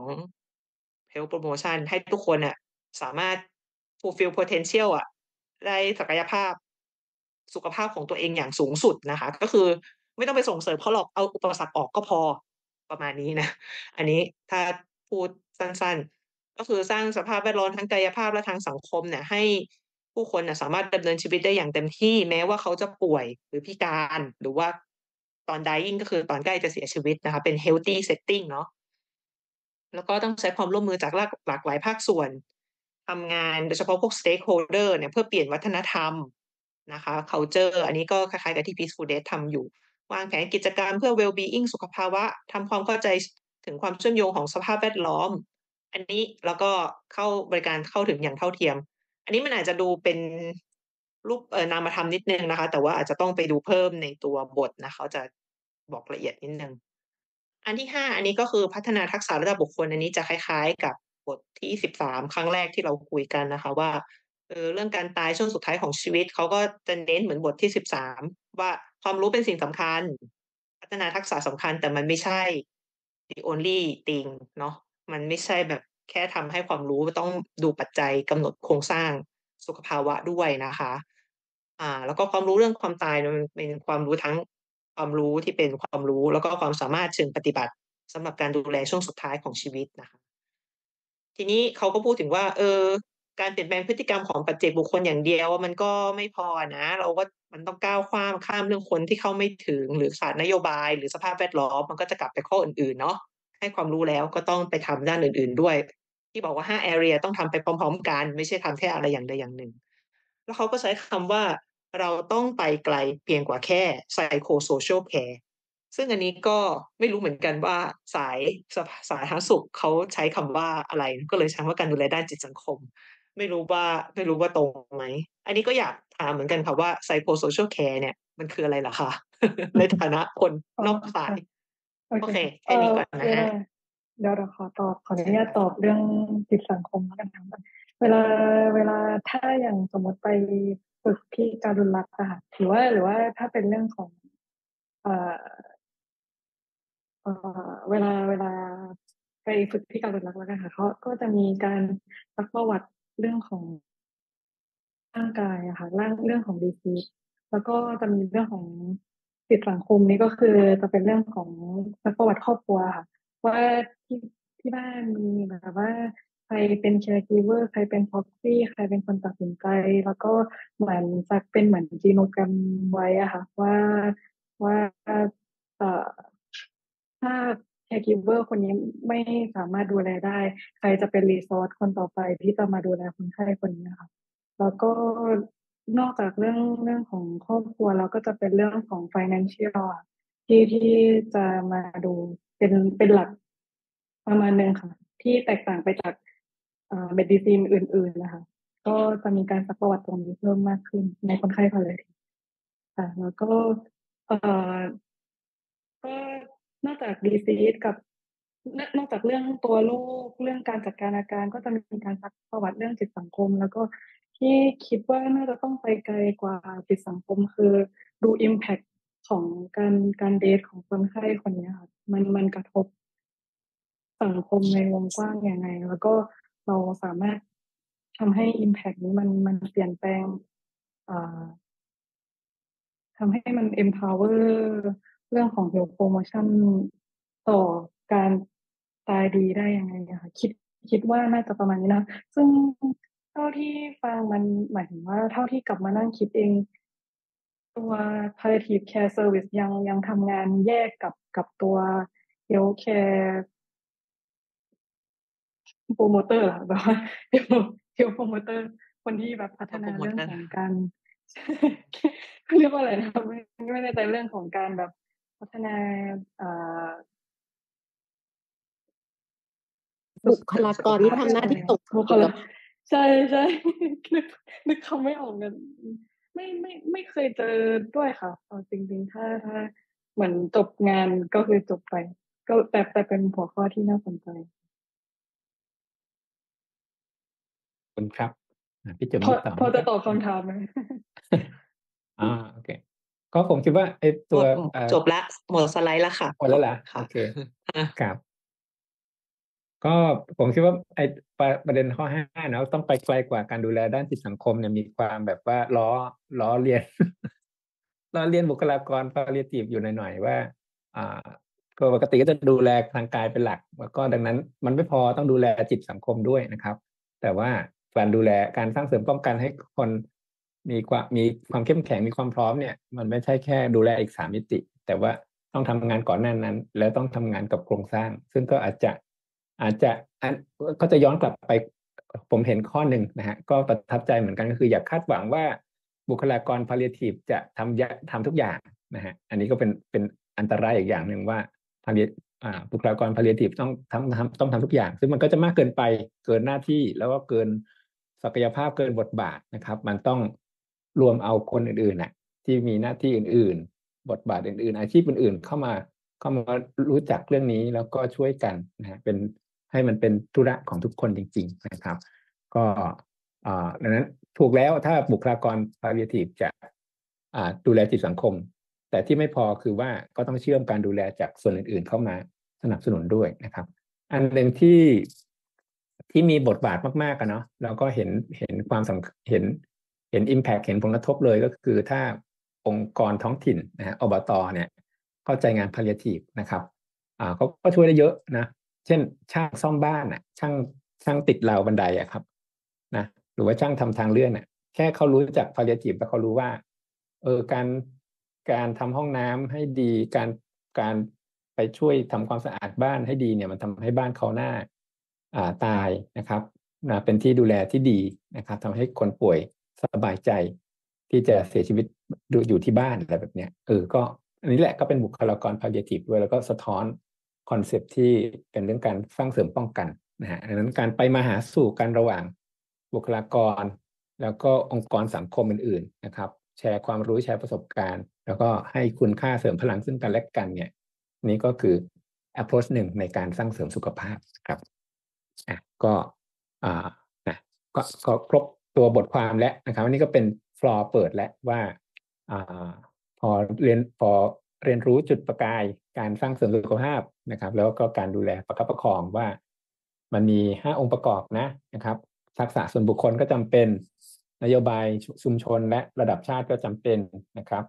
health promotion ให้ทุกคนสามารถ fulfill potential ได้ศักยภาพสุขภาพของตัวเองอย่างสูงสุดนะคะก็คือไม่ต้องไปส่งเสริมเขาหรอกเอาอุปสรรคออกก็พอประมาณนี้นะอันนี้ถ้าพูดสั้นๆก็คือสร้างสภาพแวดล้อมทั้งกายภาพและทางสังคมเนี่ยให้ผู้คนสามารถดำเนินชีวิตได้อย่างเต็มที่แม้ว่าเขาจะป่วยหรือพิการหรือว่าตอน dying ก็คือตอนใกล้จะเสียชีวิตนะคะเป็น healthy setting เนาะแล้วก็ต้องใช้ความร่วมมือจากหลากหลายภาคส่วนทำงานโดยเฉพาะพวก stakeholder เนี่ยเพื่อเปลี่ยนวัฒนธรรมนะคะ culture อันนี้ก็คล้ายๆกับที่ Peaceful Date ทำอยู่วางแผนกิจกรรมเพื่อ well-being สุขภาวะทำความเข้าใจถึงความเชื่อมโยงของสภาพแวดล้อมอันนี้แล้วก็เข้าบริการเข้าถึงอย่างเท่าเทียมอันนี้มันอาจจะดูเป็นรูปนามธรรมนิดนึงนะคะแต่ว่าอาจจะต้องไปดูเพิ่มในตัวบทนะเขาจะบอกละเอียดนิดนึงอันที่5อันนี้ก็คือพัฒนาทักษะระดับบุคคลอันนี้จะคล้ายๆกับบทที่13ครั้งแรกที่เราคุยกันนะคะว่าเรื่องการตายช่วงสุดท้ายของชีวิตเขาก็จะเน้นเหมือนบทที่13ว่าความรู้เป็นสิ่งสำคัญพัฒนาทักษะสำคัญแต่มันไม่ใช่ the only thing เนาะมันไม่ใช่แบบแค่ทำให้ความรู้ต้องดูปัจจัยกำหนดโครงสร้างสุขภาวะด้วยนะคะแล้วก็ความรู้เรื่องความตายมันเป็นความรู้ทั้งความรู้ที่เป็นความรู้แล้วก็ความสามารถเชิงปฏิบัติสำหรับการดูแลช่วงสุดท้ายของชีวิตนะคะทีนี้เขาก็พูดถึงว่าการเปลี่ยนแปลงพฤติกรรมของปัจเจกบุคคลอย่างเดียวมันก็ไม่พอนะเราก็มันต้องก้าวข้ามเรื่องคนที่เข้าไม่ถึงหรือขาดนโยบายหรือสภาพแวดล้อมมันก็จะกลับไปข้ออื่นๆเนาะให้ความรู้แล้วก็ต้องไปทำด้านอื่นๆด้วยที่บอกว่า5 area ต้องทำไปพร้อมๆกันไม่ใช่ทำแค่อะไรอย่างใดอย่างหนึ่งแล้วเขาก็ใช้คำว่าเราต้องไปไกลเพียงกว่าแค่ psychosocial care ซึ่งอันนี้ก็ไม่รู้เหมือนกันว่าสายสาธารณสุขเขาใช้คำว่าอะไรก็เลยใช้ว่าการดูแลด้านจิตสังคมไม่รู้ว่าตรงไหมอันนี้ก็อยากถามเหมือนกันค่ะว่า psychosocial care เนี่ยมันคืออะไรเหรอคะ ในฐานะคนนอกสายโอเคแค่นี้ก่อนนะฮะเดี๋ยวเราขออนุญาตตอบเรื่องจิตสังคมแล้วกันค่ะเวลาถ้าอย่างสมมติไปฝึกที่การุณรัตน์ค่ะหรือว่าถ้าเป็นเรื่องของเอ่อเวลาไปฝึกที่การุณรัตน์แล้วกันค่ะเขาก็จะมีการซักประวัติเรื่องของร่างกายอะค่ะเรื่องของดีซีสแล้วก็จะมีเรื่องของจิตสังคมนี่ก็คือจะเป็นเรื่องของซักประวัติครอบครัวค่ะว่าที่ที่บ้านมีแบบว่าใครเป็นแคร์กิเวอร์ใครเป็นพ็อกซี่ใครเป็นคนตัดสินใจแล้วก็เหมือนซักเป็นเหมือนจีโนแกรมไว้อะค่ะว่าเอ่อ ถ้าแคร์กิเวอร์คนนี้ไม่สามารถดูแลได้ใครจะเป็นรีซอสคนต่อไปที่จะมาดูแลคนไข้คนนี้ค่ะแล้วก็นอกจากเรื่องของครอบครัวเราก็จะเป็นเรื่องของ financial อะที่จะมาดูเป็นหลักประมาณนึงค่ะที่แตกต่างไปจากmedicine อื่นๆนะคะก็จะมีการซักประวัติตรงนี้เพิ่มมากขึ้นในคนไข้ palliative ค่ะแล้วก็เอ่อ ก็นอกจากดีซีสกับนอกจากเรื่องตัวโรคเรื่องการจัดการอาการก็จะมีการซักประวัติเรื่องจิตสังคม แล้วก็ที่คิดว่าน่าจะต้องไปไกลกว่าจิตสังคมคือดู impact ของการเดทของคนไข้คนนี้ค่ะมันกระทบสังคมในวงกว้างยังไง แล้วก็เราสามารถทำให้ impact นี้มันเปลี่ยนแปลงอ่า ทำให้มัน empower เรื่องของ health promotion ต่อการตายดีได้ยังไงอะค่ะคิดว่าน่าจะประมาณนี้นะซึ่งเท่าที่ฟังมันหมายถึงว่าเท่าที่กลับมานั่งคิดเองตัว palliative care service ยังทำงานแยกกับตัว healthcare promoter อะแบบว่า health promoter คนที่แบบพัฒนาเรื่องของการ เรียกว่าอะไรนะไม่แน่ใจเรื่องของการแบบพัฒนาบุคลากรที่ทำหน้าที่ส่งบุคลากรใช่ใช่ นึกคำไม่ออกกันไม่เคยเจอด้วยค่ะจริงๆถ้าเหมือนจบงานก็คือจบไป ก็แต่เป็นหัวข้อที่น่าสนใจคุณครับพี่จุ๋มพอจะตอบคำถามไหมโอเคก็ผมคิดว่าไอ้ตัวจบละหมดสไลด์ละค่ะหมดแล้วล่ะโอเคครับก็ผมคิดว่าไอ้ประเด็นข้อ5เนาะต้องไปไกลกว่าการดูแลด้านจิตสังคมเนี่ยมีความแบบว่าล้อเลียน ล้อเลียนบุคลากร palliative อยู่หน่อยๆว่าก็ปกติก็จะดูแลทางกายเป็นหลักแล้วก็ดังนั้นมันไม่พอต้องดูแลจิตสังคมด้วยนะครับ แต่ว่าการดูแลการสร้างเสริมป้องกันให้คนมีความเข้มแข็งมีความพร้อมเนี่ยมันไม่ใช่แค่ดูแลอีก3 มิติแต่ว่าต้องทำงานก่อนหน้านั้นแล้วต้องทำงานกับโครงสร้างซึ่งก็อาจจะก็จะย้อนกลับไปผมเห็นข้อหนึ่งนะฮะก็ประทับใจเหมือนกันก็คืออย่าคาดหวังว่าบุคลากร palliative จะทำทุกอย่างนะฮะอันนี้ก็เป็นอันตรายอีกอย่างหนึ่งว่าบุคลากร palliative ต้องทำทุกอย่างซึ่งมันก็จะมากเกินไปเกินหน้าที่แล้วก็เกินศักยภาพเกินบทบาทนะครับมันต้องรวมเอาคนอื่นๆน่ะที่มีหน้าที่อื่นๆบทบาทอื่นๆอาชีพอื่นๆเข้ามารู้จักเรื่องนี้แล้วก็ช่วยกันนะฮะให้มันเป็นธุระของทุกคนจริงๆนะครับก็ดังนั้นถูกแล้วถ้าบุคลากร palliative จะดูแลจิตสังคมแต่ที่ไม่พอคือว่าก็ต้องเชื่อมการดูแลจากส่วนอื่นๆเข้ามาสนับสนุนด้วยนะครับอันหนึ่งที่มีบทบาทมากๆกันเนาะเราก็เห็นความสำคัญเห็น impact เห็นผลกระทบเลยก็คือถ้าองค์กรท้องถิ่นนะฮะอบตเนี่ยเข้าใจงาน palliative นะครับเขาก็ช่วยได้เยอะนะเช่นช่างซ่อมบ้านน่ะช่างติดราวบันไดอะครับนะหรือว่าช่างทำทางเลื่อนน่ะแค่เขารู้จัก palliative แล้วเขารู้ว่าการทำห้องน้ำให้ดีการไปช่วยทำความสะอาดบ้านให้ดีเนี่ยมันทำให้บ้านเขาหน้าตายนะครับเป็นที่ดูแลที่ดีนะครับทำให้คนป่วยสบายใจที่จะเสียชีวิตอยู่ที่บ้านอะไรแบบเนี้ยก็อันนี้แหละก็เป็นบุคลากร palliative ด้วยแล้วก็สะท้อนคอนเซปต์ที่เป็นเรื่องการสร้างเสริมป้องกันนะฮะดังนั้นการไปมาหาสู่กันระหว่างบุคลากรแล้วก็องค์กรสังคมอื่นๆนะครับแชร์ความรู้แชร์ประสบการณ์แล้วก็ให้คุณค่าเสริมพลังซึ่งกันและกันเนี่ยนี่ก็คือ approach หนึ่งในการสร้างเสริมสุขภาพครับก็ครบตัวบทความแล้วนะครับอันนี้ก็เป็นฟลอร์เปิดแล้วว่าพอเรียนรู้จุดประกายการสร้างเสริมสุขภาพนะครับแล้วก็การดูแลประคับประคองว่ามันมี5 องค์ประกอบนะครับทักษะส่วนบุคคลก็จำเป็นนโยบายชุมชนและระดับชาติก็จำเป็นนะครับ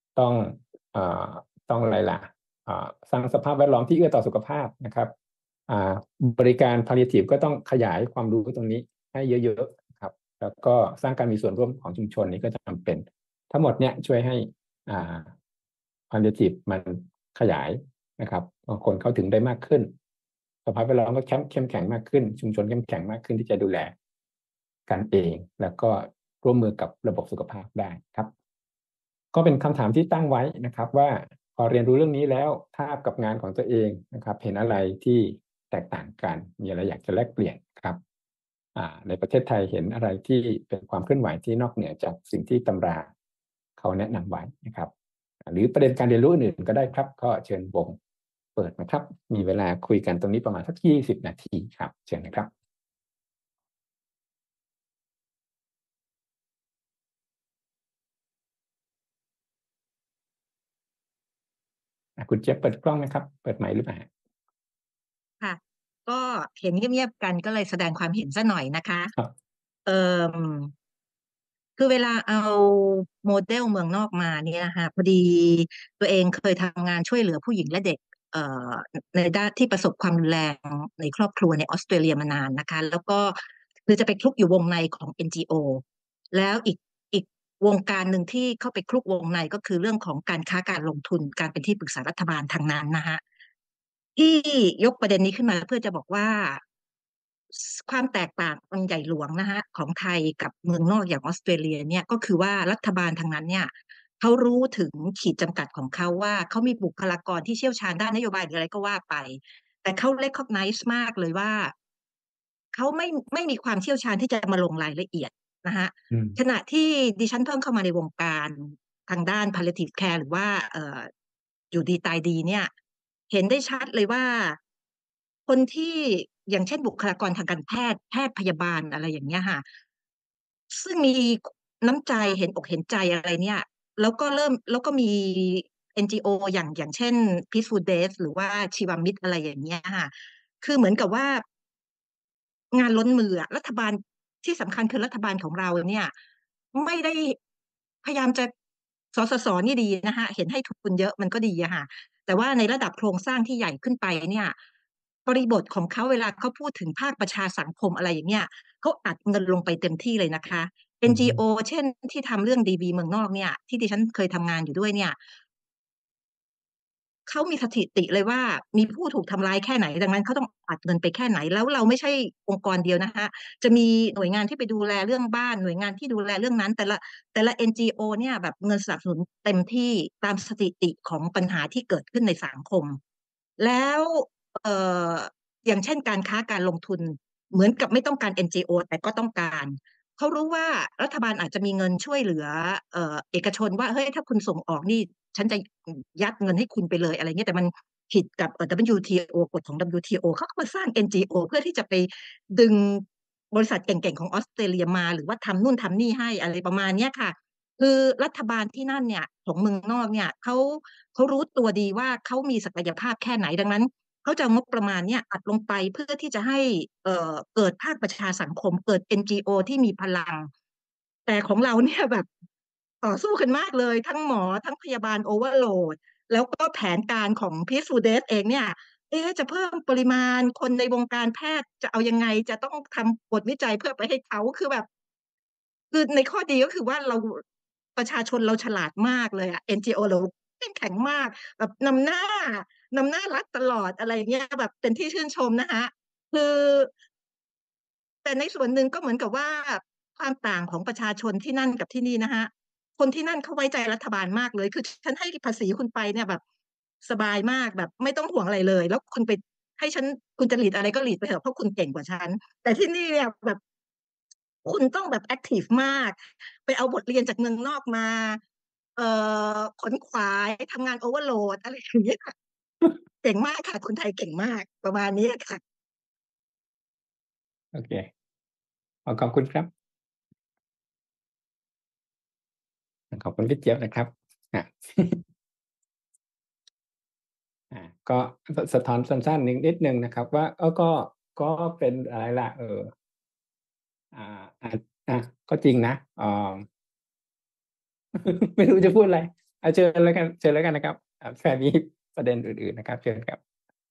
ต้องอะไรล่ะสร้างสภาพแวดล้อมที่เอื้อต่อสุขภาพนะครับบริการ palliative ก็ต้องขยายความรู้ตรงนี้ให้เยอะๆครับแล้วก็สร้างการมีส่วนร่วมของชุมชนนี้ก็จำเป็นทั้งหมดเนี่ยช่วยให้palliative มันขยายนะครับคนเข้าถึงได้มากขึ้นสภาพแวดล้อมก็เข้มแข็งมากขึ้นชุมชนเข้มแข็งมากขึ้นที่จะดูแลกันเองแล้วก็ร่วมมือกับระบบสุขภาพได้ครับก็เป็นคำถามที่ตั้งไว้นะครับว่าพอเรียนรู้เรื่องนี้แล้วถ้ากับงานของตัวเองนะครับเห็นอะไรที่แตกต่างกันมีอะไรอยากจะแลกเปลี่ยนครับในประเทศไทยเห็นอะไรที่เป็นความเคลื่อนไหวที่นอกเหนือจากสิ่งที่ตำราเขาแนะนำไว้นะครับหรือประเด็นการเรียนรู้อื่นๆก็ได้ครับก็เชิญวงเปิดเปิดนะครับมีเวลาคุยกันตรงนี้ประมาณสัก20 นาทีครับเชิญนะครับคุณเจี๊ยบเปิดกล้องไหมครับเปิดไมค์หรือเปล่าค่ะก็เห็นเงียบๆกันก็เลยแสดงความเห็นซะหน่อยนะคะครับเอ่อคือเวลาเอาโมเดลเมืองนอกมาเนี่ยค่ะพอดีตัวเองเคยทำงานช่วยเหลือผู้หญิงและเด็กเอ่อในด้านที่ประสบความรุนแรงในครอบครัวในออสเตรเลียมานานนะคะแล้วก็คือจะไปคลุกอยู่วงในของ NGO แล้วอีกวงการหนึ่งที่เข้าไปคลุกวงในก็คือเรื่องของการค้าการลงทุนการเป็นที่ปรึกษารัฐบาลทางนั้นนะคะที่ยกประเด็นนี้ขึ้นมาเพื่อจะบอกว่าความแตกต่างอันใหญ่หลวงนะคะของไทยกับเมืองนอกอย่างออสเตรเลียเนี่ยก็คือว่ารัฐบาลทางนั้นเนี่ยเขารู้ถึงขีดจำกัดของเขาว่าเขามีบุคลากรที่เชี่ยวชาญด้านนโยบายหรืออะไรก็ว่าไปแต่เขา recognize มากเลยว่าเขาไม่มีความเชี่ยวชาญที่จะมาลงรายละเอียดนะคะขณะที่ดิฉันเพิ่งเข้ามาในวงการทางด้าน palliative care หรือว่าอยู่ดีตายดีเนี่ยเห็นได้ชัดเลยว่าคนที่อย่างเช่นบุคลากรทางการแพทย์แพทย์พยาบาลอะไรอย่างเงี้ยค่ะซึ่งมีน้ำใจเห็นอกเห็นใจอะไรเนี่ยแล้วก็มี NGO อย่างเช่น Peaceful Days หรือว่าชีวมิตรอะไรอย่างเงี้ยค่ะคือเหมือนกับว่างานล้นมือรัฐบาลที่สำคัญคือรัฐบาลของเราเนี่ยไม่ได้พยายามจะสนี่ดีนะคะเห็นให้ทุนเยอะมันก็ดีอะค่ะแต่ว่าในระดับโครงสร้างที่ใหญ่ขึ้นไปเนี่ยบริบทของเขาเวลาเขาพูดถึงภาคประชาสังคมอะไรอย่างเงี้ยเขาอัดเงินลงไปเต็มที่เลยนะคะ NGO เช่นที่ทำเรื่องดีบีเมืองนอกเนี่ยที่ดิฉันเคยทำงานอยู่ด้วยเนี่ยเขามีสถิติเลยว่ามีผู้ถูกทำร้ายแค่ไหนดังนั้นเขาต้องอัดเงินไปแค่ไหนแล้วเราไม่ใช่องค์กรเดียวนะคะจะมีหน่วยงานที่ไปดูแลเรื่องบ้านหน่วยงานที่ดูแลเรื่องนั้นแต่ละ NGO เนี่ยแบบเงินสนับสนุนเต็มที่ตามสถิติของปัญหาที่เกิดขึ้นในสังคมแล้วเอ่ออย่างเช่นการค้าการลงทุนเหมือนกับไม่ต้องการ NGO แต่ก็ต้องการเขารู้ว่ารัฐบาลอาจจะมีเงินช่วยเหลือเอกชนว่าเฮ้ยถ้าคุณส่งออกนี่ฉันจะยัดเงินให้คุณไปเลยอะไรเงี้ยแต่มันผิดกับ WTO กฎของ WTO เขาก็มาสร้าง NGO เพื่อที่จะไปดึงบริษัทเก่งๆของออสเตรเลียมาหรือว่าทำนู่นทำนี่ให้อะไรประมาณเนี้ยค่ะคือรัฐบาลที่นั่นเนี่ยของเมืองนอกเนี่ยเขารู้ตัวดีว่าเขามีศักยภาพแค่ไหนดังนั้นเขาจะงบประมาณเนี่ยอัดลงไปเพื่อที่จะให้เกิดภาคประชาสังคมเกิด NGO ที่มีพลังแต่ของเราเนี่ยแบบต่อสู้กันมากเลยทั้งหมอทั้งพยาบาลโอเวอร์โหลดแล้วก็แผนการของ Peaceful Days เองเนี่ยจะเพิ่มปริมาณคนในวงการแพทย์จะเอายังไงจะต้องทำบทวิจัยเพื่อไปให้เขาคือแบบคือในข้อดีก็คือว่าเราประชาชนเราฉลาดมากเลยอะ NGO เราเข้มแข็งมากแบบนำหน้ารัฐตลอดอะไรเงี้ยแบบเป็นที่ชื่นชมนะคะคือแต่ในส่วนหนึ่งก็เหมือนกับว่าความต่างของประชาชนที่นั่นกับที่นี่นะคะคนที่นั่นเขาไว้ใจรัฐบาลมากเลยคือฉันให้ภาษีคุณไปเนี่ยแบบสบายมากแบบไม่ต้องห่วงอะไรเลยแล้วคุณไปให้ฉันคุณจะหลีดอะไรก็หลีดไปเถอะเพราะคุณเก่งกว่าฉันแต่ที่นี่เนี่ยแบบคุณต้องแบบแอคทีฟมากไปเอาบทเรียนจากเมืองนอกมาเอ่ขนขวายทำงานโอเวอร์โหลดอะไรอย่างเงี้ยค่ะเก่งมากค่ะคนไทยเก่งมากประมาณนี้ค่ะโอเคขอบคุณครับขอบคุณพี่เจี๊ยบนะครับอ่ะ ก็สะท้อนสั้นๆนิดนึงนะครับว่าก็เป็นอะไรล่ะอ่าอ่าอ่ะก็จริงนะไม่รู้จะพูดอะไรเชิญแล้วกันเชิญแล้วกันนะครับแฟนมีประเด็นอื่นๆนะครับเชิญครับ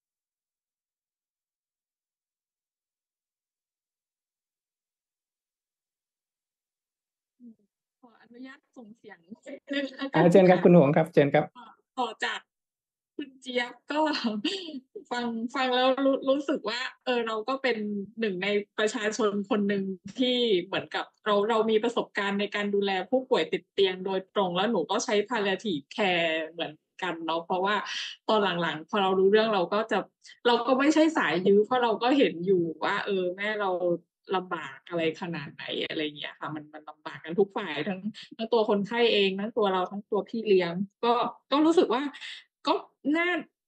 ขออนุญาตส่งเสียงนิดนึงแล้วกันเชิญครับค่ะคุณหงครับเชิญครับต่อจากคุณเจี๊ยบก็ ฟังแล้วรู้สึกว่าเราก็เป็นหนึ่งในประชาชนคนหนึ่งที่เหมือนกับเรามีประสบการณ์ในการดูแลผู้ป่วยติดเตียงโดยตรงแล้วหนูก็ใช้ palliative care เหมือนกันเนาะเพราะว่าตอนหลังๆพอเรารู้เรื่องเราก็ไม่ใช่สายยื้อเพราะเราก็เห็นอยู่ว่าแม่เราลำบากอะไรขนาดไหนอะไรเงี้ยค่ะมันลำบากกันทุกฝ่ายทั้งตัวคนไข้เองทั้งตัวเราทั้งตัวพี่เลี้ยงก็รู้สึกว่าก็น่า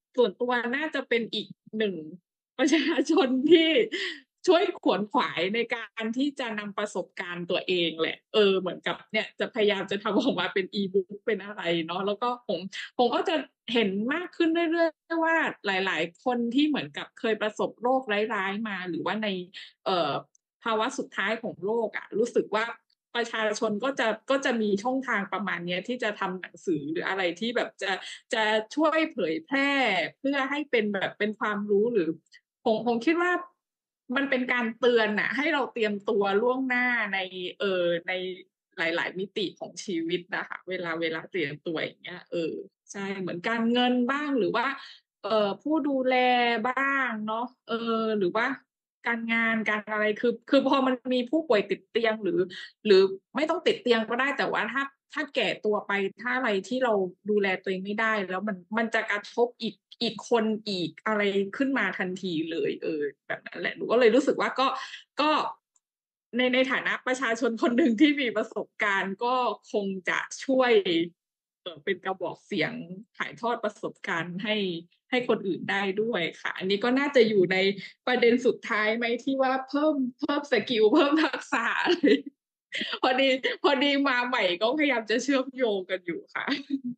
ส่วนตัวน่าจะเป็นอีกหนึ่งประชาชนที่ช่วยขวนขวายในการที่จะนำประสบการณ์ตัวเองแหละเหมือนกับเนี่ยจะพยายามจะทำออกมาเป็นอีบุ๊กเป็นอะไรเนาะแล้วก็ผมก็จะเห็นมากขึ้นเรื่อยๆว่าหลายๆคนที่เหมือนกับเคยประสบโรคร้ายๆมาหรือว่าในภาวะสุดท้ายของโลกอ่ะรู้สึกว่าประชาชนก็จะมีช่องทางประมาณเนี้ยที่จะทำหนังสือหรืออะไรที่แบบจะช่วยเผยแพร่เพื่อให้เป็นแบบเป็นความรู้หรือผมคิดว่ามันเป็นการเตือนน่ะให้เราเตรียมตัวล่วงหน้าในหลาย ๆ มิติของชีวิตนะคะเวลาเตรียมตัวอย่างเงี้ยใช่เหมือนการเงินบ้างหรือว่าผู้ดูแลบ้างเนาะหรือว่าการงานการอะไรคือพอมันมีผู้ป่วยติดเตียงหรือไม่ต้องติดเตียงก็ได้แต่ว่าถ้าแก่ตัวไปถ้าอะไรที่เราดูแลตัวเองไม่ได้แล้วมันจะกระทบอีกคนอีกอะไรขึ้นมาทันทีเลยแบบนั้นแหละหนูก็เลยรู้สึกว่าก็ในฐานะประชาชนคนหนึ่งที่มีประสบการณ์ก็คงจะช่วยเป็นกระบอกเสียงถ่ายทอดประสบการณ์ให้คนอื่นได้ด้วยค่ะอันนี้ก็น่าจะอยู่ในประเด็นสุดท้ายไหมที่ว่าเพิ่มสกิลเพิ่มทักษะพอดีมาใหม่ก็พยายามจะเชื่อมโยงกันอยู่ค่ะ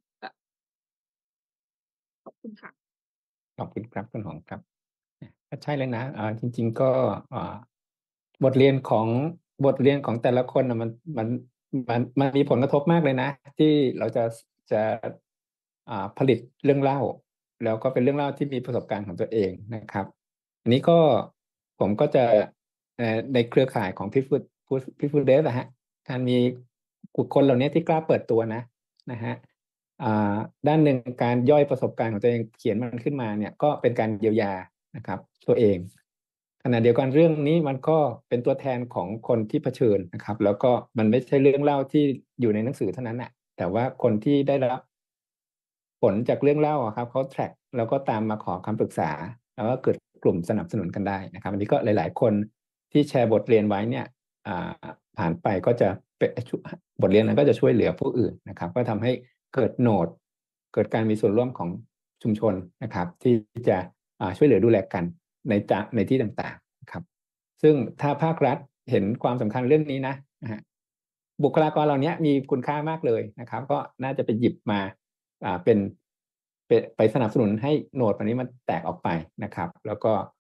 ขอบคุณค่ะขอบคุณครับคุณหงส์ครับก็ใช่เลยนะจริงๆก็บทเรียนของแต่ละคนนะมันมีผลกระทบมากเลยนะที่เราจะผลิตเรื่องเล่าแล้วก็เป็นเรื่องเล่าที่มีประสบการณ์ของตัวเองนะครับอันนี้ก็ผมก็จะในเครือข่ายของพี่ฟูดเดฟนะฮะการมีคนเหล่านี้ที่กล้าเปิดตัวนะฮะด้านหนึ่งการย่อยประสบการณ์ของตัวเองเขียนมันขึ้นมาเนี่ยก็เป็นการเยียวยานะครับตัวเองขณะเดียวกันเรื่องนี้มันก็เป็นตัวแทนของคนที่เผชิญนะครับแล้วก็มันไม่ใช่เรื่องเล่าที่อยู่ในหนังสือเท่านั้นนะแต่ว่าคนที่ได้รับผลจากเรื่องเล่าครับเขาแทร็กแล้วก็ตามมาขอคำปรึกษาแล้วก็เกิดกลุ่มสนับสนุนกันได้นะครับอันนี้ก็หลายๆคนที่แชร์บทเรียนไว้เนี่ยผ่านไปก็จะเป็นบทเรียนนั้นก็จะช่วยเหลือผู้อื่นนะครับก็ทำให้เกิดโนดเกิดการมีส่วนร่วมของชุมชนนะครับที่จะช่วยเหลือดูแลกันในที่ต่างๆครับซึ่งถ้าภาครัฐเห็นความสำคัญเรื่องนี้นะฮะบุคลากรเหล่านี้มีคุณค่ามากเลยนะครับก็น่าจะไปหยิบมาเป็นไปสนับสนุนให้โหนดอันนี้มันแตกออกไปนะครับแล้ว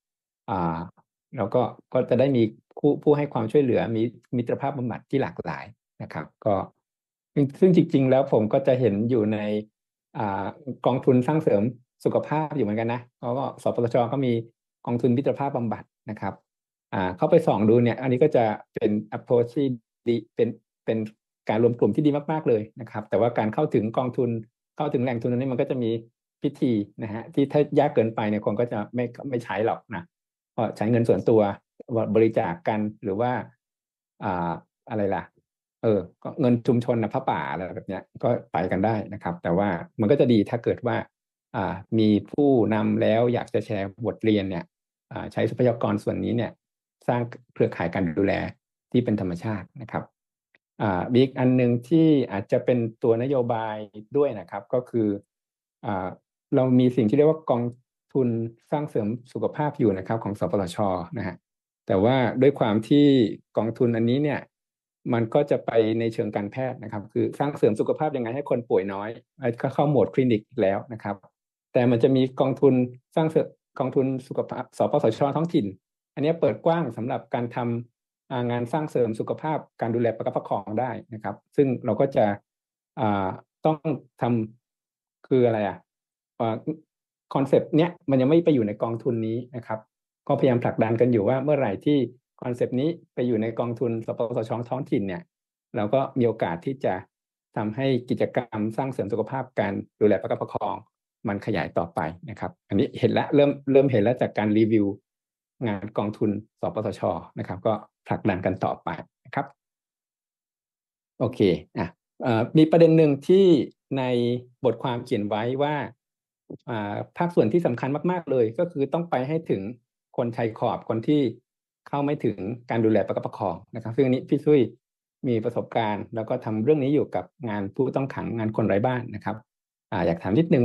ก็จะได้มีผู้ให้ความช่วยเหลือมีมิตรภาพบำบัดที่หลากหลายนะครับก็ซึ่งจริงๆแล้วผมก็จะเห็นอยู่ในกองทุนสร้างเสริมสุขภาพอยู่เหมือนกันนะก็สปสช.ก็มีกองทุนมิตรภาพบำบัดนะครับเข้าไปส่องดูเนี่ยอันนี้ก็จะเป็น approach ที่ดีเป็นการรวมกลุ่มที่ดีมากๆเลยนะครับแต่ว่าการเข้าถึงกองทุนเข้าถึงแหล่งทุนนี้มันก็จะมีพิธีนะฮะที่ถ้ายากเกินไปเนี่ยคนก็จะไม่ใช้หรอกนะก็ใช้เงินส่วนตัวบริจาคกันหรือว่าอะไรล่ะก็เงินชุมชนนะพระป่าอะไรแบบเนี้ยก็ไปกันได้นะครับแต่ว่ามันก็จะดีถ้าเกิดว่ามีผู้นำแล้วอยากจะแชร์บทเรียนเนี่ยใช้ทรัพยากรส่วนนี้เนี่ยสร้างเครือข่ายการดูแลที่เป็นธรรมชาตินะครับอีกอันหนึ่งที่อาจจะเป็นตัวนโยบายด้วยนะครับก็คือเรามีสิ่งที่เรียกว่ากองทุนสร้างเสริมสุขภาพอยู่นะครับของสปสช.นะฮะแต่ว่าด้วยความที่กองทุนอันนี้เนี่ยมันก็จะไปในเชิงการแพทย์นะครับคือสร้างเสริมสุขภาพยังไงให้คนป่วยน้อยก็เข้าโหมดคลินิกแล้วนะครับแต่มันจะมีกองทุนสร้างเสริมกองทุนสุขภาพสปสช.ท้องถิ่นอันนี้เปิดกว้างสำหรับการทำงานสร้างเสริมสุขภาพการดูแลประคับประคองได้นะครับซึ่งเราก็จะต้องทำคืออะไรคอนเซปต์เนี้ยมันยังไม่ไปอยู่ในกองทุนนี้นะครับก็พยายามผลักดันกันอยู่ว่าเมื่อไหร่ที่คอนเซปต์นี้ไปอยู่ในกองทุนสปสช.ท้องถิ่นเนี่ยเราก็มีโอกาสที่จะทำให้กิจกรรมสร้างเสริมสุขภาพการดูแลประคับประคองมันขยายต่อไปนะครับอันนี้เห็นแล้วเริ่มเห็นแล้วจากการรีวิวงานกองทุนสปสช.นะครับก็ผลักดันกันต่อไปนะครับโอเคมีประเด็นหนึ่งที่ในบทความเขียนไว้ว่าภาคส่วนที่สำคัญมากๆเลยก็คือต้องไปให้ถึงคนชายขอบคนที่เข้าไม่ถึงการดูแลประคับประคองนะครับซึ่งอันนี้พี่ซุยมีประสบการณ์แล้วก็ทำเรื่องนี้อยู่กับงานผู้ต้องขังงานคนไร้บ้านนะครับอยากถามนิดนึงว่า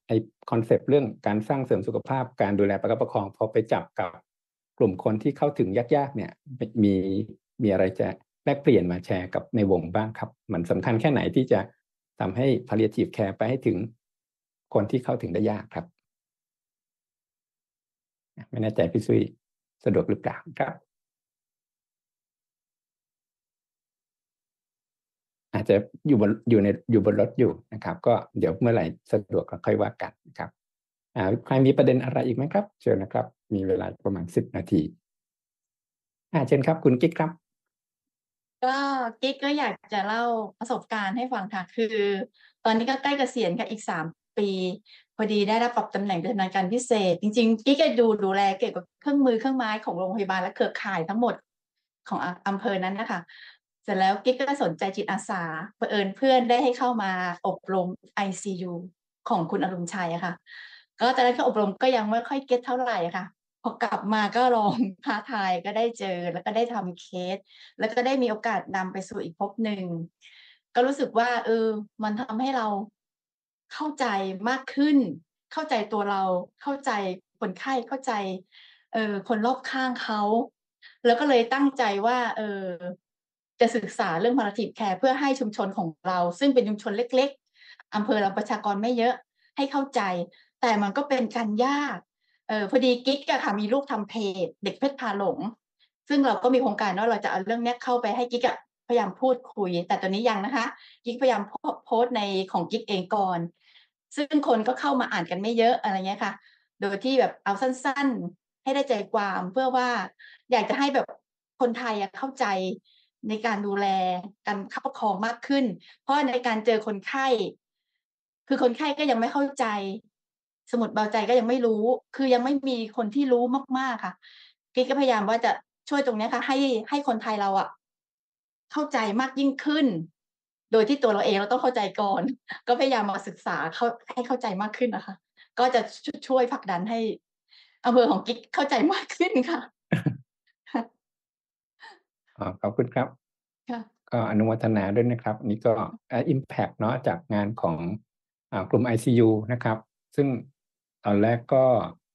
ไอคอนเซปต์เรื่องการสร้างเสริมสุขภาพการดูแลประคับประคองพอไปจับกับกลุ่มคนที่เข้าถึงยากๆเนี่ยมีมีอะไรจะแลกเปลี่ยนมาแชร์กับในวงบ้างครับมันสำคัญแค่ไหนที่จะทำให้ palliative care ไปให้ถึงคนที่เข้าถึงได้ยากครับไม่แน่ใจพี่ซุยสะดวกหรือเปล่าครับอาจจะอยู่บนรถอยู่นะครับก็เดี๋ยวเมื่อไหร่สะดวกก็ค่อยว่ากันนะครับใครมีประเด็นอะไรอีกไหมครับเชิญนะครับมีเวลาประมาณ10 นาทีเชิญครับคุณกิ๊กครับก็กิ๊กก็อยากจะเล่าประสบการณ์ให้ฟังค่ะคือตอนนี้ก็ใกล้เกษียณค่ะอีก3 ปีพอดีได้รับปรับตำแหน่งเป็นทนายการพิเศษจริงๆกิ๊กก็ดูแลเกี่ยวกับเครื่องมือเครื่องไม้ของโรงพยาบาลและเครือข่ายทั้งหมดของอำเภอนั้นนะคะเสร็จแล้วกิ๊กก็สนใจจิตอาสาเผอิญเพื่อนได้ให้เข้ามาอบรม ICU ของคุณอรุณชัยอะค่ะก็ตอนนั้นก็อบรมก็ยังไม่ค่อยเก็ตเท่าไหร่ค่ะพอกลับมาก็ลองท้าทายก็ได้เจอแล้วก็ได้ทำเคสแล้วก็ได้มีโอกาสนำไปสู่อีกภพหนึ่งก็รู้สึกว่ามันทำให้เราเข้าใจมากขึ้นเข้าใจตัวเราเข้าใจคนไข้เข้าใจคนรอบข้างเขาแล้วก็เลยตั้งใจว่าจะศึกษาเรื่อง palliative care เพื่อให้ชุมชนของเราซึ่งเป็นชุมชนเล็กๆอำเภอเราประชากรไม่เยอะให้เข้าใจแต่มันก็เป็นการยากพอดีกิ๊กอะค่ะมีลูกทำเพจเด็กเพชรพาหลงซึ่งเราก็มีโครงการว่าเราจะเอาเรื่องนี้เข้าไปให้กิ๊กอะพยายามพูดคุยแต่ตอนนี้ยังนะคะกิ๊กพยายามโพสต์ในของกิ๊กเองก่อนซึ่งคนก็เข้ามาอ่านกันไม่เยอะอะไรเงี้ยค่ะโดยที่แบบเอาสั้นๆให้ได้ใจความเพื่อว่าอยากจะให้แบบคนไทยเข้าใจในการดูแลการคับประคองมากขึ้นเพราะในการเจอคนไข้คือคนไข้ก็ยังไม่เข้าใจสมุดเบาใจก็ยังไม่รู้คือยังไม่มีคนที่รู้มากๆค่ะกิ๊กก็พยายามว่าจะช่วยตรงนี้ค่ะให้คนไทยเราเข้าใจมากยิ่งขึ้นโดยที่ตัวเราเองเราต้องเข้าใจก่อนก็พยายามมาศึกษาให้เข้าใจมากขึ้นนะคะก็จะช่วยผลักดันให้อำเภอของกิ๊กเข้าใจมากขึ้นค่ะขอบคุณครับก็อนุโมทนาด้วยนะครับนี่ก็impact เนาะจากงานของกลุ่ม ICU นะครับซึ่งตอนแรกก็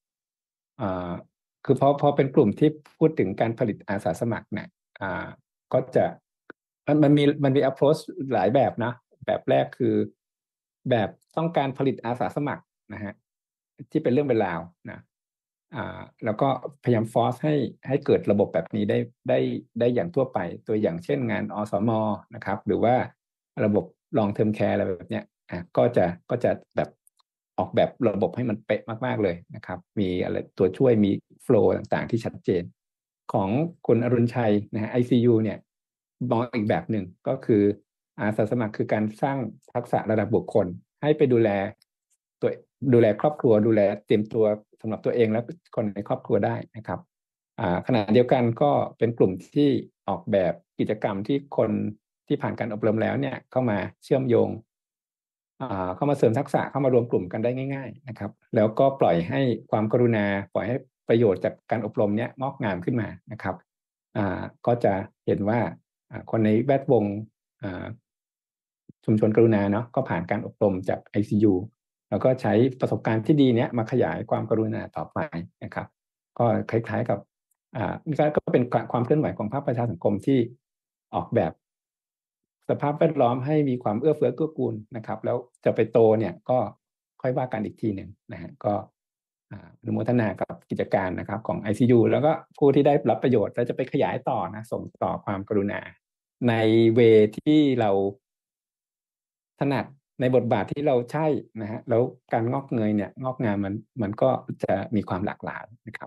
คือพอเป็นกลุ่มที่พูดถึงการผลิตอาสาสมัครเนี่ยก็จะมันมี approach หลายแบบนะแบบแรกคือแบบต้องการผลิตอาสาสมัครนะฮะที่เป็นเรื่องเป็นราวนะแล้วก็พยายามฟอร์สให้เกิดระบบแบบนี้ได้อย่างทั่วไปตัวอย่างเช่นงานอสมนะครับหรือว่าระบบ long term care อะไรแบบเนี้ยก็จะแบบออกแบบระบบให้มันเป๊ะมากๆเลยนะครับมีอะไรตัวช่วยมีโฟลว์ต่างๆที่ชัดเจนของคุณอรุณชัยนะฮะ ICU เนี่ยมองอีกแบบหนึ่งก็คืออาสาสมัครคือการสร้างทักษะระดับบุคคลให้ไปดูแลครอบครัวดูแลเตรียมตัวสำหรับตัวเองและคนในครอบครัวได้นะครับขณะเดียวกันก็เป็นกลุ่มที่ออกแบบกิจกรรมที่คนที่ผ่านการอบรมแล้วเนี่ยเข้ามาเชื่อมโยงเข้ามาเสริมทักษะเข้ามารวมกลุ่มกันได้ง่ายๆนะครับแล้วก็ปล่อยให้ความกรุณาปล่อยให้ประโยชน์จากการอบรมเนี้ยงอกงามขึ้นมานะครับก็จะเห็นว่าคนในแวดวงชุมชนกรุณาเนาะก็ผ่านการอบรมจาก ICU แล้วก็ใช้ประสบการณ์ที่ดีเนี้ยมาขยายความกรุณาต่อไปนะครับก็คล้ายๆกับนี่ก็เป็นความเคลื่อนไหวของภาคประชาสังคมที่ออกแบบสภาพแวดล้อมให้มีความเอื้อเฟื้อเกื้อกูลนะครับแล้วจะไปโตเนี่ยก็ค่อยว่ากันอีกทีหนึ่งนะฮะก็อนุโมทนากับกิจการนะครับของ ICU แล้วก็ผู้ที่ได้รับประโยชน์แล้วจะไปขยายต่อนะส่งต่อความกรุณาในเวที่เราถนัดในบทบาทที่เราใช่นะฮะแล้วการงอกเงยเนี่ยงอกงามมันก็จะมีความหลากหลายนะครับ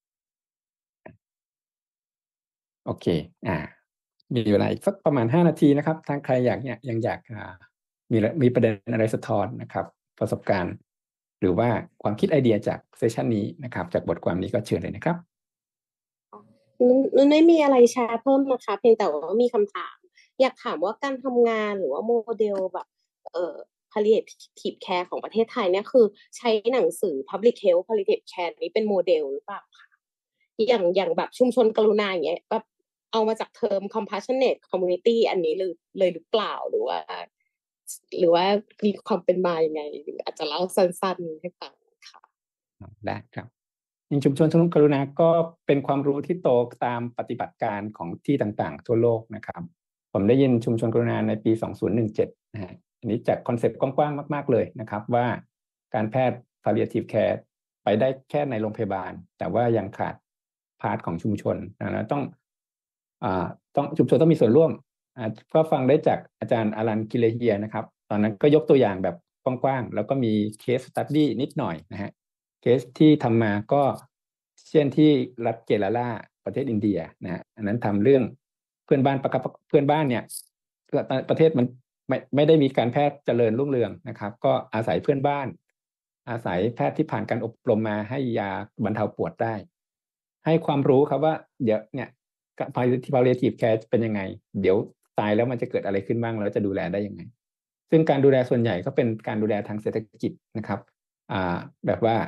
โอเคมีเวลาอีกสักประมาณ5 นาทีนะครับทางใครยังอยากมีประเด็นอะไรสะท้อนนะครับประสบการณ์หรือว่าความคิดไอเดียจากเซสชันนี้นะครับจากบทความนี้ก็เชิญเลยนะครับไม่มีอะไรแชร์เพิ่มนะคะเพียงแต่ว่ามีคำถามอยากถามว่าการทำงานหรือว่าโมเดลแบบpalliative care ของประเทศไทยเนี่ยคือใช้หนังสือ public health palliative care นี้เป็นโมเดลหรือเปล่าคะอย่างแบบชุมชนกรุณาอย่างเงี้ยแบบเอามาจากเทอม compassionate community อันนี้เลยหรือเปล่าหรือว่าหรือว่ามีความเป็นมายังไงหรืออาจจะเล่าสั้นๆให้ฟังค่ะได้ครับชุมชนกรุณาก็เป็นความรู้ที่โตตามปฏิบัติการของที่ต่างๆทั่วโลกนะครับผมได้ยินชุมชนกรุณาในปี 2017 นะฮะอันนี้จากคอนเซปต์กว้างๆมากๆเลยนะครับว่าการแพทย์ palliative care ไปได้แค่ในโรงพยาบาลแต่ว่ายังขาดพาร์ทของชุมชนนะต้องชุมชนต้องมีส่วนร่วมก็ฟังได้จากอาจารย์อลันกิเลเฮียนะครับตอนนั้นก็ยกตัวอย่างแบบกว้างๆแล้วก็มีเคสสตัดดี้นิดหน่อยนะฮะเคสที่ทำมาก็เช่นที่รัฐเกราลาประเทศอินเดียนะฮะอันนั้นทำเรื่องเพื่อนบ้านเนี่ยประเทศมันไม่ได้มีการแพทย์เจริญรุ่งเรืองนะครับก็อาศัยเพื่อนบ้านอาศัยแพทย์ที่ผ่านการอบรมมาให้ยาบรรเทาปวดได้ให้ความรู้ครับว่าเดี๋ยวเนี่ยpalliative care เป็นยังไงเดี๋ยวตายแล้วมันจะเกิดอะไรขึ้นบ้างแล้วจะดูแลได้ยังไงซึ่งการดูแลส่วนใหญ่ก็เป็นการดูแลทางเศรษฐกิจนะครับแบบว่า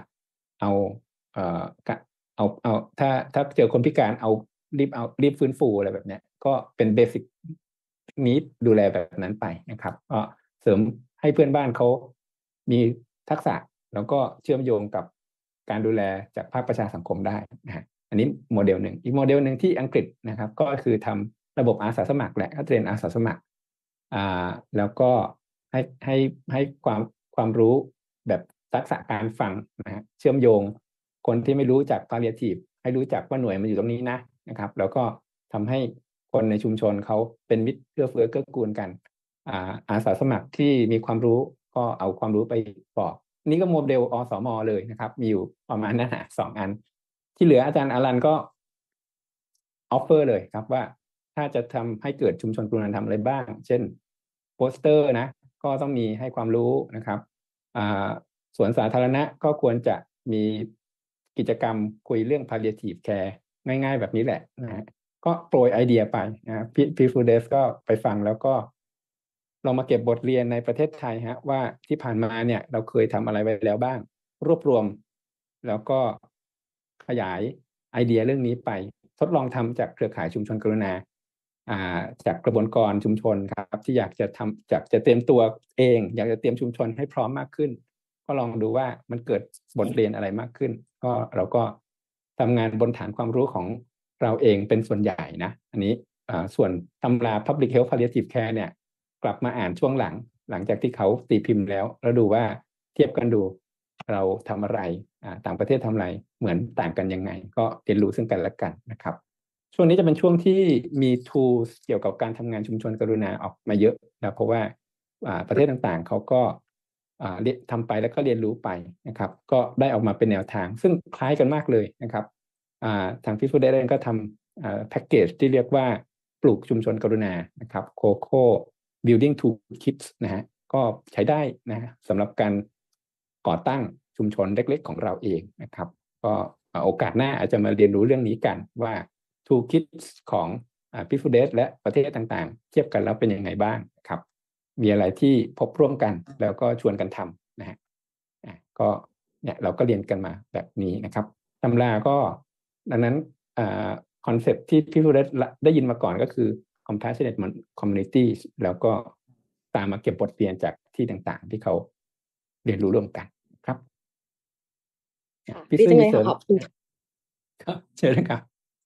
ถ้าเจอคนพิการรีบฟื้นฟูอะไรแบบเนี้ยก็เป็นเบสิกนีดดูแลแบบนั้นไปนะครับก็เสริมให้เพื่อนบ้านเขามีทักษะแล้วก็เชื่อมโยงกับการดูแลจากภาคประชาสังคมได้นะฮะอันนี้โมเดลหนึ่งอีกโมเดลหนึ่งที่อังกฤษนะครับก็คือทำระบบอาสาสมัครแหละก็เทรนอาสาสมัครแล้วก็ให้ความรู้แบบทักษะการฟังนะฮะเชื่อมโยงคนที่ไม่รู้จัก palliative ให้รู้จักว่าหน่วยมันอยู่ตรงนี้นะครับแล้วก็ทำให้คนในชุมชนเขาเป็นมิตรเอื้อเฟื้อเกื้อกูลกันอาสาสมัครที่มีความรู้ก็เอาความรู้ไปบอกนี่ก็โมเดลอสม.เลยนะครับมีอยู่ประมาณนั้น2 อันที่เหลืออาจารย์อลันก็ออฟเฟอร์เลยครับว่าถ้าจะทำให้เกิดชุมชนกรุณาธรรมอะไรบ้างเช่นโปสเตอร์นะก็ต้องมีให้ความรู้นะครับสวนสาธารณะก็ควรจะมีกิจกรรมคุยเรื่อง palliative care ง่ายๆแบบนี้แหละนะฮะก็โปรยไอเดียไปนะพี่ฟูเดสก็ไปฟังแล้วก็ลองมาเก็บบทเรียนในประเทศไทยฮะว่าที่ผ่านมาเนี่ยเราเคยทำอะไรไว้แล้วบ้างรวบรวมแล้วก็ขยายไอเดียเรื่องนี้ไปทดลองทำจากเครือข่ายชุมชนกรุณาจากกระบวนการชุมชนครับที่อยากจะเตรียมตัวเองอยากจะเตรียมชุมชนให้พร้อมมากขึ้นก็ลองดูว่ามันเกิดบทเรียนอะไรมากขึ้นก็เราก็ทำงานบนฐานความรู้ของเราเองเป็นส่วนใหญ่นะอันนี้ส่วนตำรา Public Health Palliative Care เนี่ยกลับมาอ่านช่วงหลังจากที่เขาตีพิมพ์แล้วดูว่าเทียบกันดูเราทำอะไรต่างประเทศทำอะไรเหมือนต่างกันยังไงก็เรียนรู้ซึ่งกันและกันนะครับช่วงนี้จะเป็นช่วงที่มี tools เกี่ยวกับการทำงานชุมชนกรุณาออกมาเยอะนะเพราะว่าประเทศต่างๆเขาก็ทำไปแล้วก็เรียนรู้ไปนะครับก็ได้ออกมาเป็นแนวทางซึ่งคล้ายกันมากเลยนะครับทางพี่ฟูเดเรนก็ทำแพ็กเกจที่เรียกว่าปลูกชุมชนกรุณานะครับ COCO Building Toolkits นะฮะก็ใช้ได้นะสำหรับการก่อตั้งชุมชนเล็กๆของเราเองนะครับก็โอกาสหน้าอาจจะมาเรียนรู้เรื่องนี้กันว่า Toolkits ของพี่ฟูเดสและประเทศต่างๆเทียบกันแล้วเป็นยังไงบ้างครับมีอะไรที่พบร่วมกันแล้วก็ชวนกันทำนะฮะก็เนี่ยเราก็เรียนกันมาแบบนี้นะครับตำราก็ดังนั้นคอนเซ็ปต์ที่พี่ฟูเดสได้ยินมาก่อนก็คือ compassionate community แล้วก็ตามมาเก็บบทเรียนจากที่ต่างๆที่เขาเรียนรู้ร่วมกันครับพี่ซึ่งมีเสริมขอบคุณครับเชิญครับ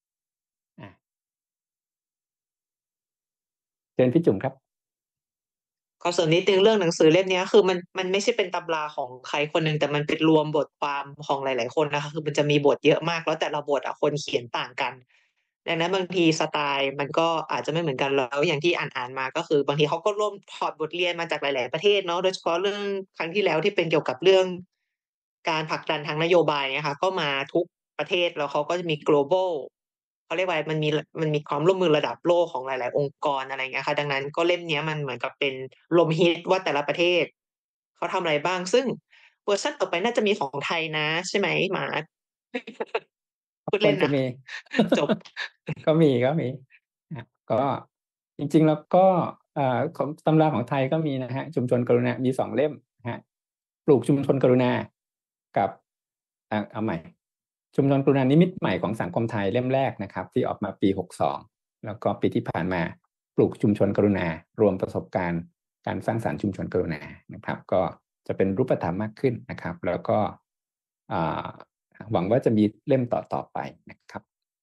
เชิญพี่จุ๋มครับขอเสริมนิดนึงเรื่องหนังสือเล่มนี้คือมันไม่ใช่เป็นตำราของใครคนหนึ่งแต่มันเป็นรวมบทความของหลายๆคนนะคะคือมันจะมีบทเยอะมากแล้วแต่ละบทคนเขียนต่างกันดังนั้นบางทีสไตล์มันก็อาจจะไม่เหมือนกันแล้วอย่างที่อ่านมาก็คือบางทีเขาก็ร่วมถอดบทเรียนมาจากหลายๆประเทศเนาะโดยเฉพาะเรื่องครั้งที่แล้วที่เป็นเกี่ยวกับเรื่องการผลักดันทางนโยบายนะคะก็มาทุกประเทศแล้วเขาก็จะมี global เขาเรียกว่ามันมีความร่วมมือระดับโลกของหลายๆองค์กรอะไรเงี้ยค่ะดังนั้นก็เล่มนี้มันเหมือนกับเป็นลมฮิตว่าแต่ละประเทศเขาทำอะไรบ้างซึ่งเวอร์ชันต่อไปน่าจะมีของไทยนะใช่ไหมหมาพูดเล่นนะจบก็มีก็จริงๆแล้วก็ของตำราของไทยก็มีนะฮะชุมชนกรุณามี2 เล่มฮะปลูกชุมชนกรุณากับเอาใหม่ชุมชนกรุณานิมิตใหม่ของสังคมไทยเล่มแรกนะครับที่ออกมาปี62แล้วก็ปีที่ผ่านมาปลูกชุมชนกรุณารวมประสบการณ์การสร้างสรรค์ชุมชนกรุณานะครับก็จะเป็นรูปธรรมมากขึ้นนะครับแล้วก็หวังว่าจะมีเล่มต่อไปนะครับ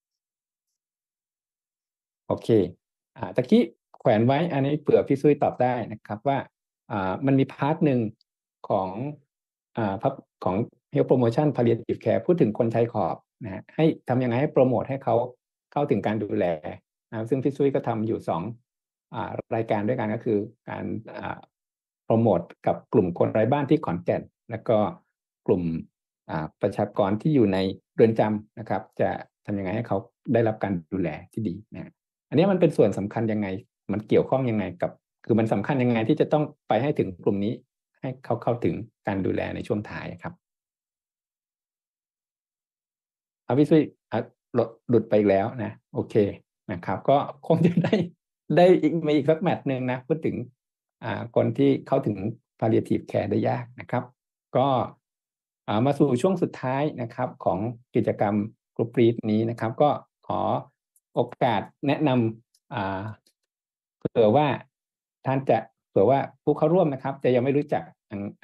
โอเคตะกี้แขวนไว้อันนี้เผื่อพี่ซุยตอบได้นะครับว่ามันมีพาร์ทหนึ่งของของ Health Promotion Palliative Care พูดถึงคนชายขอบนะฮะให้ทำยังไงให้โปรโมทให้เขาเข้าถึงการดูแลซึ่งพี่ซุยก็ทำอยู่2รายการด้วยกันก็คือการโปรโมทกับกลุ่มคนไร้บ้านที่ขอนแก่นแล้วก็กลุ่มประชากรที่อยู่ในเรือนจำนะครับจะทำยังไงให้เขาได้รับการดูแลที่ดีนะอันนี้มันเป็นส่วนสำคัญยังไงมันเกี่ยวข้องยังไงกับคือมันสำคัญยังไงที่จะต้องไปให้ถึงกลุ่มนี้ให้เขาเข้าถึงการดูแลในช่วงท้ายครับพี่ซุยหลุดไปอีกแล้วนะโอเคนะครับก็คงจะได้อีกสักแมตช์นึงนะพูดถึงคนที่เข้าถึง palliative care ได้ยากนะครับก็มาสู่ช่วงสุดท้ายนะครับของกิจกรรมกรุ๊ปรีดนี้นะครับก็ขอโอกาสแนะนำเผื่อว่าผู้เข้าร่วมนะครับจะยังไม่รู้จัก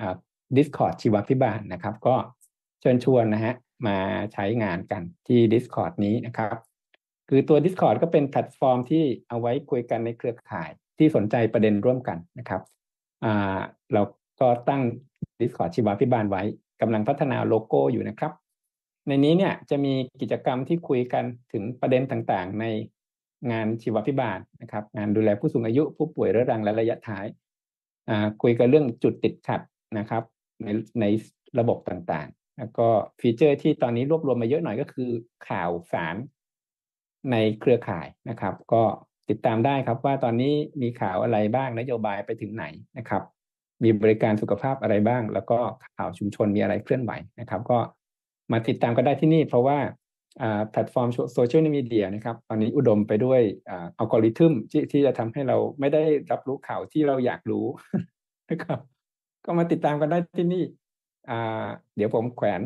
Discord ชีวพิบาลนะครับก็เชิญชวนนะฮะมาใช้งานกันที่ Discord นี้นะครับคือตัว Discord ก็เป็นแพลตฟอร์มที่เอาไว้คุยกันในเครือข่ายที่สนใจประเด็นร่วมกันนะครับเราก็ตั้ง Discord ชีวพิบาลไว้กำลังพัฒนาโลโก้อยู่นะครับในนี้เนี่ยจะมีกิจกรรมที่คุยกันถึงประเด็นต่างๆในงานชีวพิบาลนะครับงานดูแลผู้สูงอายุผู้ป่วยเรื้อรังและระยะท้ายคุยกันเรื่องจุดติดขัดนะครับในระบบต่างๆแล้วก็ฟีเจอร์ที่ตอนนี้รวบรวมมาเยอะหน่อยก็คือข่าวสารในเครือข่ายนะครับก็ติดตามได้ครับว่าตอนนี้มีข่าวอะไรบ้างนโยบายไปถึงไหนนะครับมีบริการสุขภาพอะไรบ้างแล้วก็ข่าวชุมชนมีอะไรเคลื่อนไหวนะครับก็มาติดตามกันได้ที่นี่เพราะว่าแพลตฟอร์มโซเชียลมีเดียนะครับตอนนี้อุดมไปด้วยอัลกอริทึมที่จะทำให้เราไม่ได้รับรู้ข่าวที่เราอยากรู้นะครับก็มาติดตามกันได้ที่นี่เดี๋ยวผมแขวน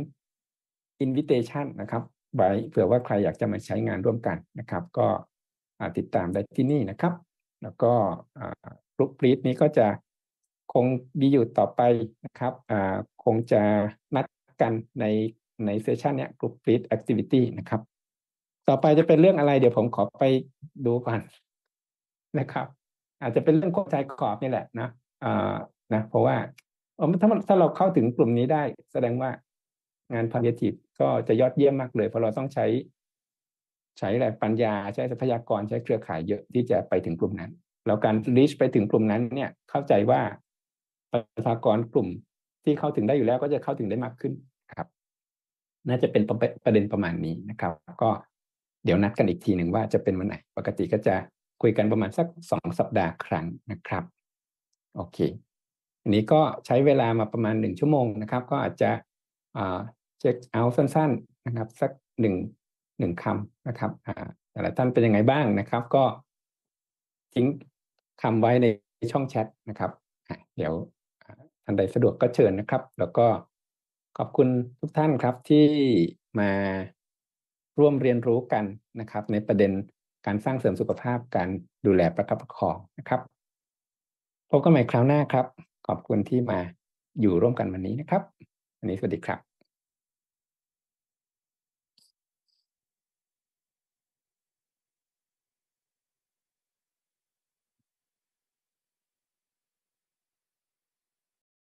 invitation นะครับไว้เผื่อว่าใครอยากจะมาใช้งานร่วมกันนะครับก็ติดตามได้ที่นี่นะครับแล้วก็กรุ๊ปรีดนี้ก็จะคงมีอยู่ต่อไปนะครับคงจะนัดกันในเซสชันเนี้ยกรุ๊ปรีดแอคทิวิตี้นะครับต่อไปจะเป็นเรื่องอะไรเดี๋ยวผมขอไปดูก่อนนะครับอาจจะเป็นเรื่องคนชายขอบนี่แหละนะเพราะว่าถ้าเราเข้าถึงกลุ่มนี้ได้แสดงว่างาน palliative ก็จะยอดเยี่ยมมากเลยเพราะเราต้องใช้อะไรปัญญาใช้ทรัพยากรใช้เครือข่ายเยอะที่จะไปถึงกลุ่มนั้นแล้วการ reach ไปถึงกลุ่มนั้นเนี่ยเข้าใจว่าประชากรกลุ่มที่เข้าถึงได้อยู่แล้วก็จะเข้าถึงได้มากขึ้นครับน่าจะเป็นประเด็นประมาณนี้นะครับก็เดี๋ยวนัดกันอีกทีหนึ่งว่าจะเป็นวันไหนปกติก็จะคุยกันประมาณสัก2 สัปดาห์ครั้งนะครับโอเคอันนี้ก็ใช้เวลามาประมาณ1 ชั่วโมงนะครับก็อาจจะเช็คเอาท์สั้นๆนะครับสักหนึ่งคำนะครับแต่ละท่านเป็นยังไงบ้างนะครับก็ทิ้งคำไว้ในช่องแชทนะครับเดี๋ยวท่านใดสะดวกก็เชิญนะครับแล้วก็ขอบคุณทุกท่านครับที่มาร่วมเรียนรู้กันนะครับในประเด็นการสร้างเสริมสุขภาพการดูแลประคับประคองนะครับพบกันใหม่คราวหน้าครับขอบคุณที่มาอยู่ร่วมกันวันนี้นะครับวันนี้สวัสดีครับ